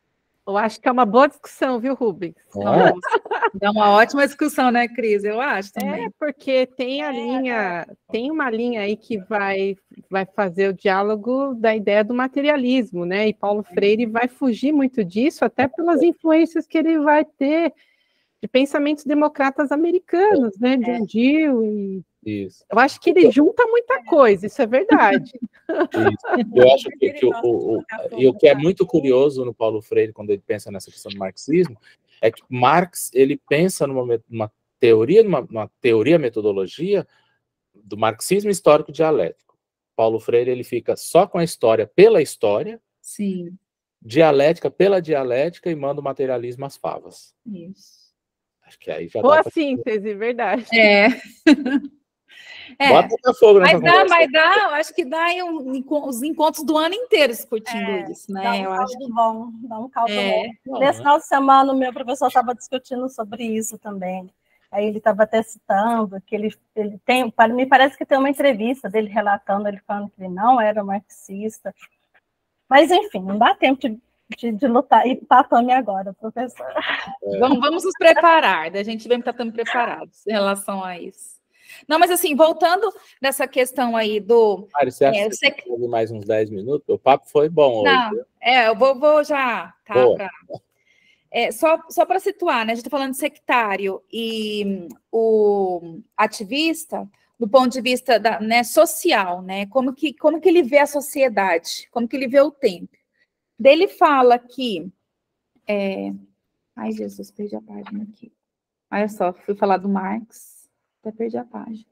Eu acho que é uma boa discussão, viu, Rubens? Nossa, dá uma ótima discussão, né, Cris? Eu acho também. É, porque tem a linha, tem uma linha aí que vai, vai fazer o diálogo da ideia do materialismo, né? E Paulo Freire vai fugir muito disso, até pelas influências que ele vai ter de pensamentos democratas americanos, né? John Dewey. Isso. Eu acho que ele junta muita coisa, isso é verdade. Isso. Eu acho que, que o, o, o, e o que é muito curioso no Paulo Freire, quando ele pensa nessa questão do marxismo, é que Marx ele pensa numa, numa teoria, numa, numa teoria metodologia do marxismo histórico dialético. Paulo Freire ele fica só com a história pela história, sim, dialética pela dialética e manda o materialismo às favas. Isso. Acho que aí já Boa dá pra... síntese, verdade. É. É, Bota fogo nessa mas dá, conversa. mas dá, eu acho que dá um, os encontros do ano inteiro discutindo É, isso, né? Dá um eu caldo acho que... bom, dá um caldo É, bom. Nesse final de semana, o meu professor estava discutindo sobre isso também. Aí ele estava até citando que ele, ele tem, para me parece que tem uma entrevista dele relatando, ele falando que ele não era marxista. Mas, enfim, não dá tempo de, de, de lutar. E papame agora, professor. É. Vamos, vamos nos preparar, a gente vem estar preparados em relação a isso. Não, mas assim, voltando nessa questão aí do... Mário, você acha é, que você... você ouve mais uns dez minutos? O papo foi bom Não, hoje. Viu? É, eu vou, vou já, tá? Pra... É, só só para situar, né? A gente está falando de sectário e o ativista, do ponto de vista da, né, social, né? Como que, como que ele vê a sociedade, como que ele vê o tempo. Daí ele fala que... É... Ai, Jesus, perdi a página aqui. Olha só, fui falar do Marx... Até perdi a página.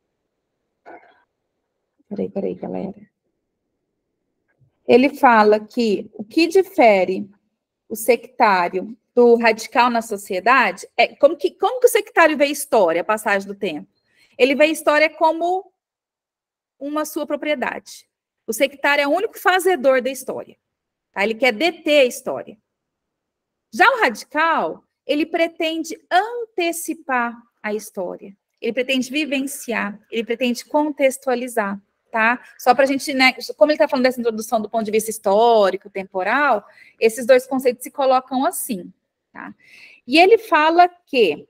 Peraí, peraí, galera. Ele fala que o que difere o sectário do radical na sociedade é como que, como que o sectário vê a história, a passagem do tempo. Ele vê a história como uma sua propriedade. O sectário é o único fazedor da história. Tá? Ele quer deter a história. Já o radical, ele pretende antecipar a história. Ele pretende vivenciar, ele pretende contextualizar, tá? Só para a gente, né, como ele está falando dessa introdução do ponto de vista histórico, temporal, esses dois conceitos se colocam assim, tá? E ele fala que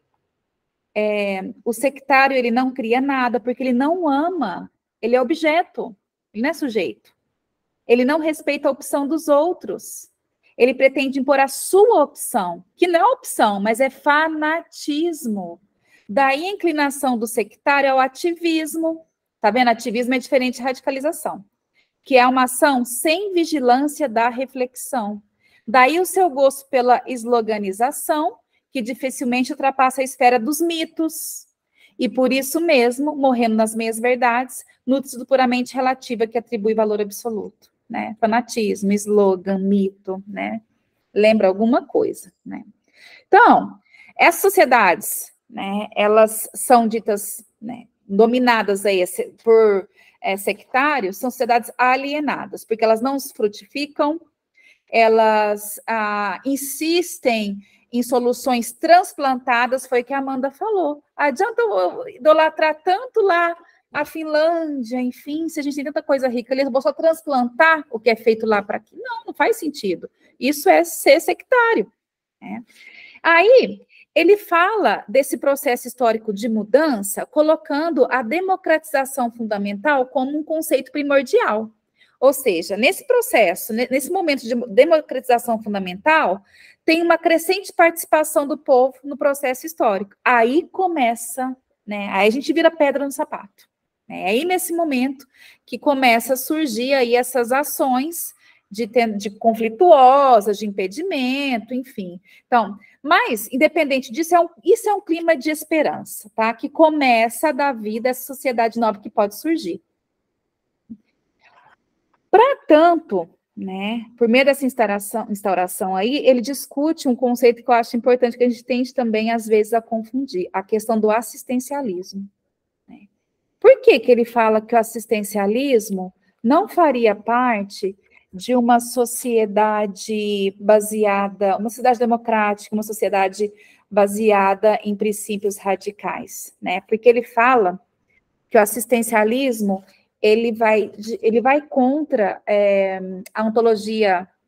é, o sectário, ele não cria nada, porque ele não ama, ele é objeto, ele não é sujeito. Ele não respeita a opção dos outros. Ele pretende impor a sua opção, que não é opção, mas é fanatismo. Daí a inclinação do sectário ao ativismo. Tá vendo? Ativismo é diferente de radicalização, que é uma ação sem vigilância da reflexão. Daí o seu gosto pela esloganização, que dificilmente ultrapassa a esfera dos mitos. E por isso mesmo, morrendo nas meias verdades, nutre-se do puramente relativa que atribui valor absoluto. Né? Fanatismo, slogan, mito, né? Lembra alguma coisa, né? Então, essas sociedades... Né, elas são ditas, né, dominadas aí por é, sectários, são sociedades alienadas, porque elas não frutificam, elas ah, insistem em soluções transplantadas, foi o que a Amanda falou. Adianta eu idolatrar tanto lá a Finlândia, enfim, se a gente tem tanta coisa rica, eles vão só transplantar o que é feito lá para aqui. Não, não faz sentido. Isso é ser sectário. Né? Aí... Ele fala desse processo histórico de mudança, colocando a democratização fundamental como um conceito primordial. Ou seja, nesse processo, nesse momento de democratização fundamental, tem uma crescente participação do povo no processo histórico. Aí começa, né? Aí a gente vira pedra no sapato. É aí nesse momento que começa a surgir aí essas ações de, de conflituosas, de impedimento, enfim. Então, mas, independente disso, é um, isso é um clima de esperança, tá? Que começa a dar vida a essa sociedade nova que pode surgir. Para tanto, né, por meio dessa instauração, instauração aí, ele discute um conceito que eu acho importante, que a gente tende também, às vezes, a confundir, a questão do assistencialismo. Né? Por que que ele fala que o assistencialismo não faria parte de uma sociedade baseada, uma sociedade democrática, uma sociedade baseada em princípios radicais, né? Porque ele fala que o assistencialismo, ele vai, ele vai contra é, a ontologia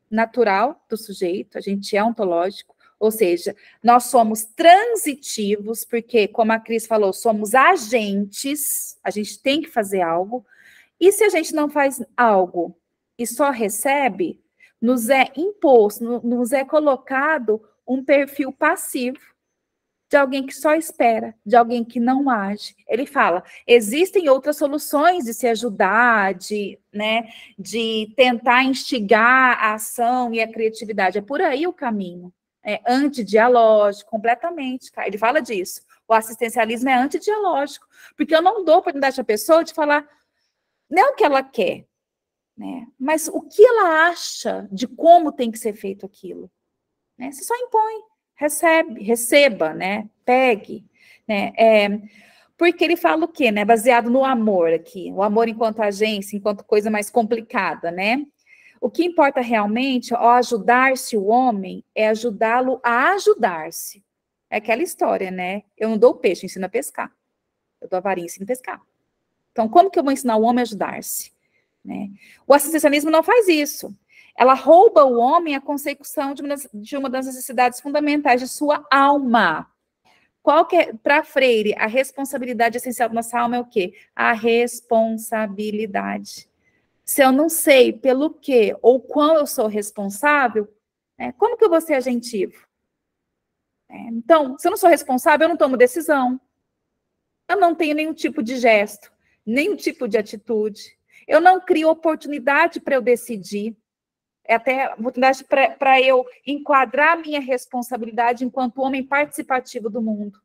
natural do sujeito, a gente é ontológico, ou seja, nós somos transitivos, porque, como a Cris falou, somos agentes, a gente tem que fazer algo, e se a gente não faz algo e só recebe, nos é imposto, nos é colocado um perfil passivo de alguém que só espera, de alguém que não age. Ele fala, existem outras soluções de se ajudar, de, né, de tentar instigar a ação e a criatividade. É por aí o caminho. É antidialógico, completamente. Ele fala disso. O assistencialismo é antidialógico, porque eu não dou oportunidade à pessoa de falar não é o que ela quer, né, mas o que ela acha de como tem que ser feito aquilo. Né? Você só impõe. Recebe, receba, né? Pegue, né? É, porque ele fala o quê, né? Baseado no amor aqui, o amor enquanto agência, enquanto coisa mais complicada, né? O que importa realmente, ao ajudar-se o homem, é ajudá-lo a ajudar-se. É aquela história, né? Eu não dou peixe, eu ensino a pescar. Eu dou a varinha, ensino a pescar. Então, como que eu vou ensinar o homem a ajudar-se? Né? O assistencialismo não faz isso. Ela rouba o homem a consecução de uma das, de uma das necessidades fundamentais de sua alma. Qual que é, para Freire, a responsabilidade essencial da nossa alma é o quê? A responsabilidade. Se eu não sei pelo que ou quão eu sou responsável, né, como que eu vou ser agentivo? É, então, se eu não sou responsável, eu não tomo decisão. Eu não tenho nenhum tipo de gesto, nenhum tipo de atitude. Eu não crio oportunidade para eu decidir. É até oportunidade para eu enquadrar a minha responsabilidade enquanto homem participativo do mundo.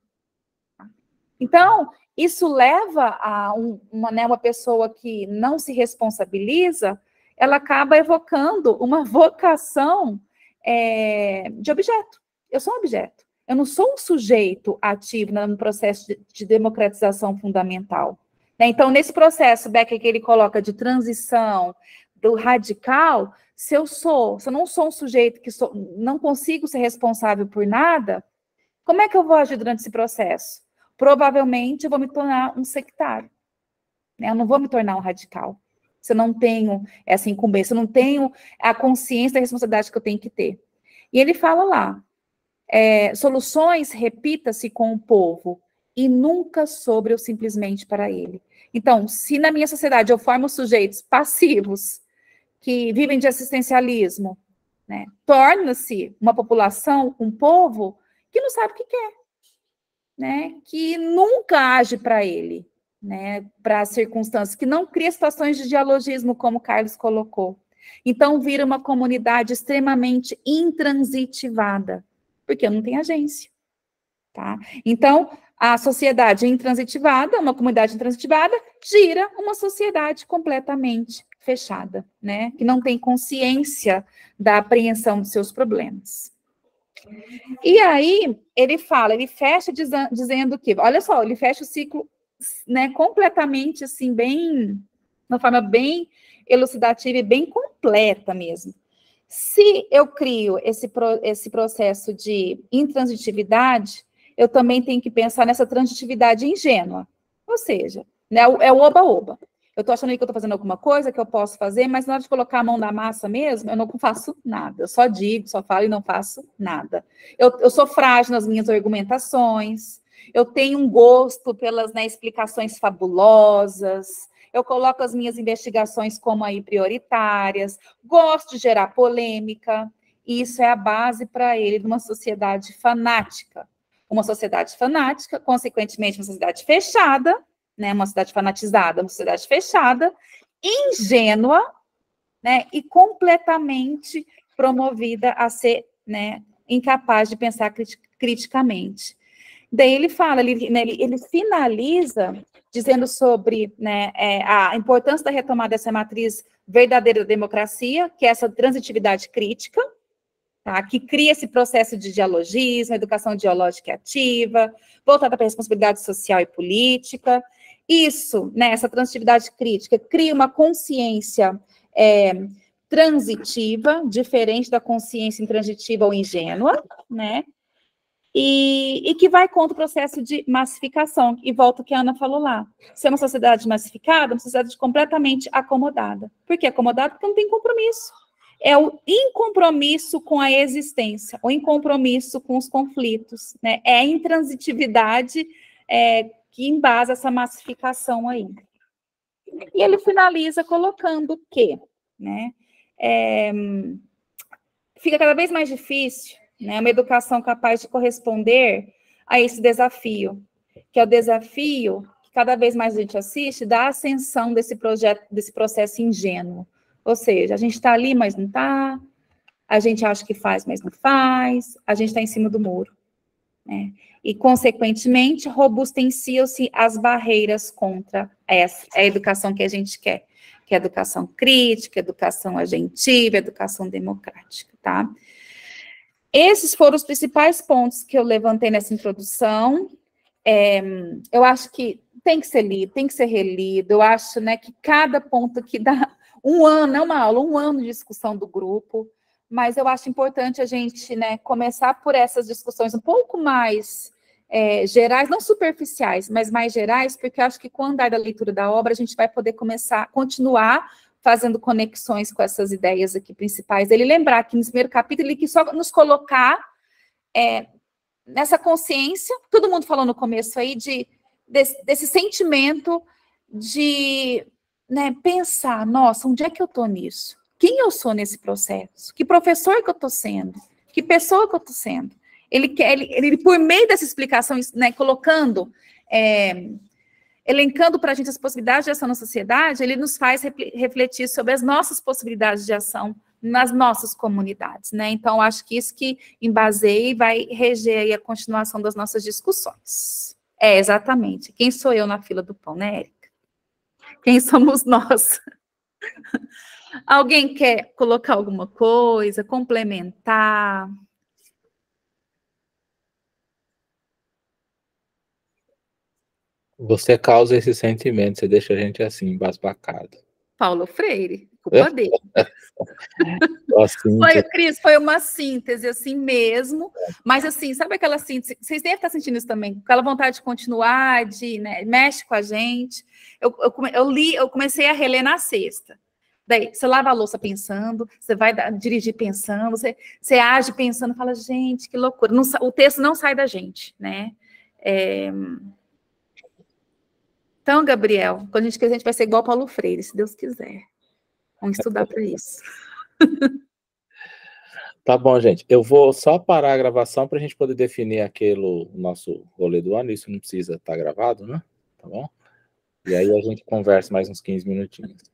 Então, isso leva a um, uma, né, uma pessoa que não se responsabiliza, ela acaba evocando uma vocação é, de objeto. Eu sou um objeto. Eu não sou um sujeito ativo no processo de, de democratização fundamental. Né? Então, nesse processo, Becker, que ele coloca de transição, do radical, se eu sou, se eu não sou um sujeito que sou, não consigo ser responsável por nada, como é que eu vou agir durante esse processo? Provavelmente eu vou me tornar um sectário. Né? Eu não vou me tornar um radical. Se eu não tenho essa incumbência, eu não tenho a consciência da responsabilidade que eu tenho que ter. E ele fala lá, é, soluções repita-se com o povo e nunca sobre ou simplesmente para ele. Então, se na minha sociedade eu formo sujeitos passivos, que vivem de assistencialismo, né, torna-se uma população, um povo, que não sabe o que quer, né, que nunca age para ele, né, para as circunstâncias, que não cria situações de dialogismo, como o Carlos colocou. Então, vira uma comunidade extremamente intransitivada, porque não tem agência. Tá? Então, a sociedade intransitivada, uma comunidade intransitivada, gira uma sociedade completamente fechada, né? Que não tem consciência da apreensão dos seus problemas. E aí, ele fala, ele fecha dizendo que, olha só, ele fecha o ciclo, né, completamente, assim, bem, de uma forma bem elucidativa e bem completa mesmo. Se eu crio esse, esse processo de intransitividade, eu também tenho que pensar nessa transitividade ingênua. Ou seja, né, é o oba-oba. Eu estou achando que eu estou fazendo alguma coisa que eu posso fazer, mas na hora de colocar a mão na massa mesmo, eu não faço nada. Eu só digo, só falo e não faço nada. Eu, eu sou frágil nas minhas argumentações, eu tenho um gosto pelas, né, explicações fabulosas, eu coloco as minhas investigações como aí prioritárias, gosto de gerar polêmica, e isso é a base para ele de uma sociedade fanática. Uma sociedade fanática, consequentemente, uma sociedade fechada, né, uma sociedade fanatizada, uma sociedade fechada, ingênua, né, e completamente promovida a ser, né, incapaz de pensar crit criticamente. Daí ele fala, ele, né, ele, ele finaliza dizendo sobre, né, é, a importância da retomada dessa matriz verdadeira da democracia, que é essa transitividade crítica, tá, que cria esse processo de dialogismo, educação dialógica e ativa, voltada para a responsabilidade social e política. Isso, né, essa transitividade crítica, cria uma consciência é, transitiva, diferente da consciência intransitiva ou ingênua, né, e, e que vai contra o processo de massificação, e volta o que a Ana falou lá. Se é uma sociedade massificada, uma sociedade completamente acomodada. Por que acomodada? Porque não tem compromisso. é o incompromisso com a existência, o incompromisso com os conflitos, né? É a intransitividade é, que embasa essa massificação aí. E ele finaliza colocando que, né, é, fica cada vez mais difícil, né, uma educação capaz de corresponder a esse desafio, que é o desafio que cada vez mais a gente assiste da ascensão desse projeto, desse processo ingênuo. Ou seja, a gente está ali, mas não está, a gente acha que faz, mas não faz, a gente está em cima do muro, né? E, consequentemente, robustenciam-se as barreiras contra essa, a educação que a gente quer, que é a educação crítica, a educação agentiva, a educação democrática, tá? Esses foram os principais pontos que eu levantei nessa introdução. É, eu acho que tem que ser lido, tem que ser relido, eu acho, né, que cada ponto que dá um ano, é uma aula, um ano de discussão do grupo, mas eu acho importante a gente, né, começar por essas discussões um pouco mais é, gerais, não superficiais, mas mais gerais, porque eu acho que com o andar da leitura da obra, a gente vai poder começar, continuar fazendo conexões com essas ideias aqui principais. Ele lembrar que no primeiro capítulo, ele quis só nos colocar é, nessa consciência, todo mundo falou no começo aí, de, desse, desse sentimento de, né, pensar, nossa, onde é que eu estou nisso? Quem eu sou nesse processo? Que professor que eu estou sendo? Que pessoa que eu estou sendo? Ele quer, ele, ele, por meio dessa explicação, né, colocando, é, elencando para a gente as possibilidades de ação na sociedade, ele nos faz refletir sobre as nossas possibilidades de ação nas nossas comunidades, né? Então, acho que isso que embaseia e vai reger aí a continuação das nossas discussões. É, exatamente. Quem sou eu na fila do pão, né, Érica? Quem somos nós? Alguém quer colocar alguma coisa, complementar? Você causa esse sentimento, você deixa a gente assim, embasbacado. Paulo Freire, culpa dele. Assim, foi, Cris, foi uma síntese assim mesmo, mas assim, sabe aquela síntese, vocês devem estar sentindo isso também, aquela vontade de continuar, de, né, mexe com a gente. Eu, eu, eu li, eu comecei a reler na sexta. Daí, você lava a louça pensando, você vai dirigir pensando, você, você age pensando, fala, gente, que loucura. Não, o texto não sai da gente, né? É... Então, Gabriel, quando a gente quiser, a gente vai ser igual Paulo Freire, se Deus quiser. Vamos estudar para isso. Tá bom, gente. Eu vou só parar a gravação para a gente poder definir aquele nosso rolê do ano. Isso não precisa estar gravado, né? Tá bom? E aí a gente conversa mais uns quinze minutinhos.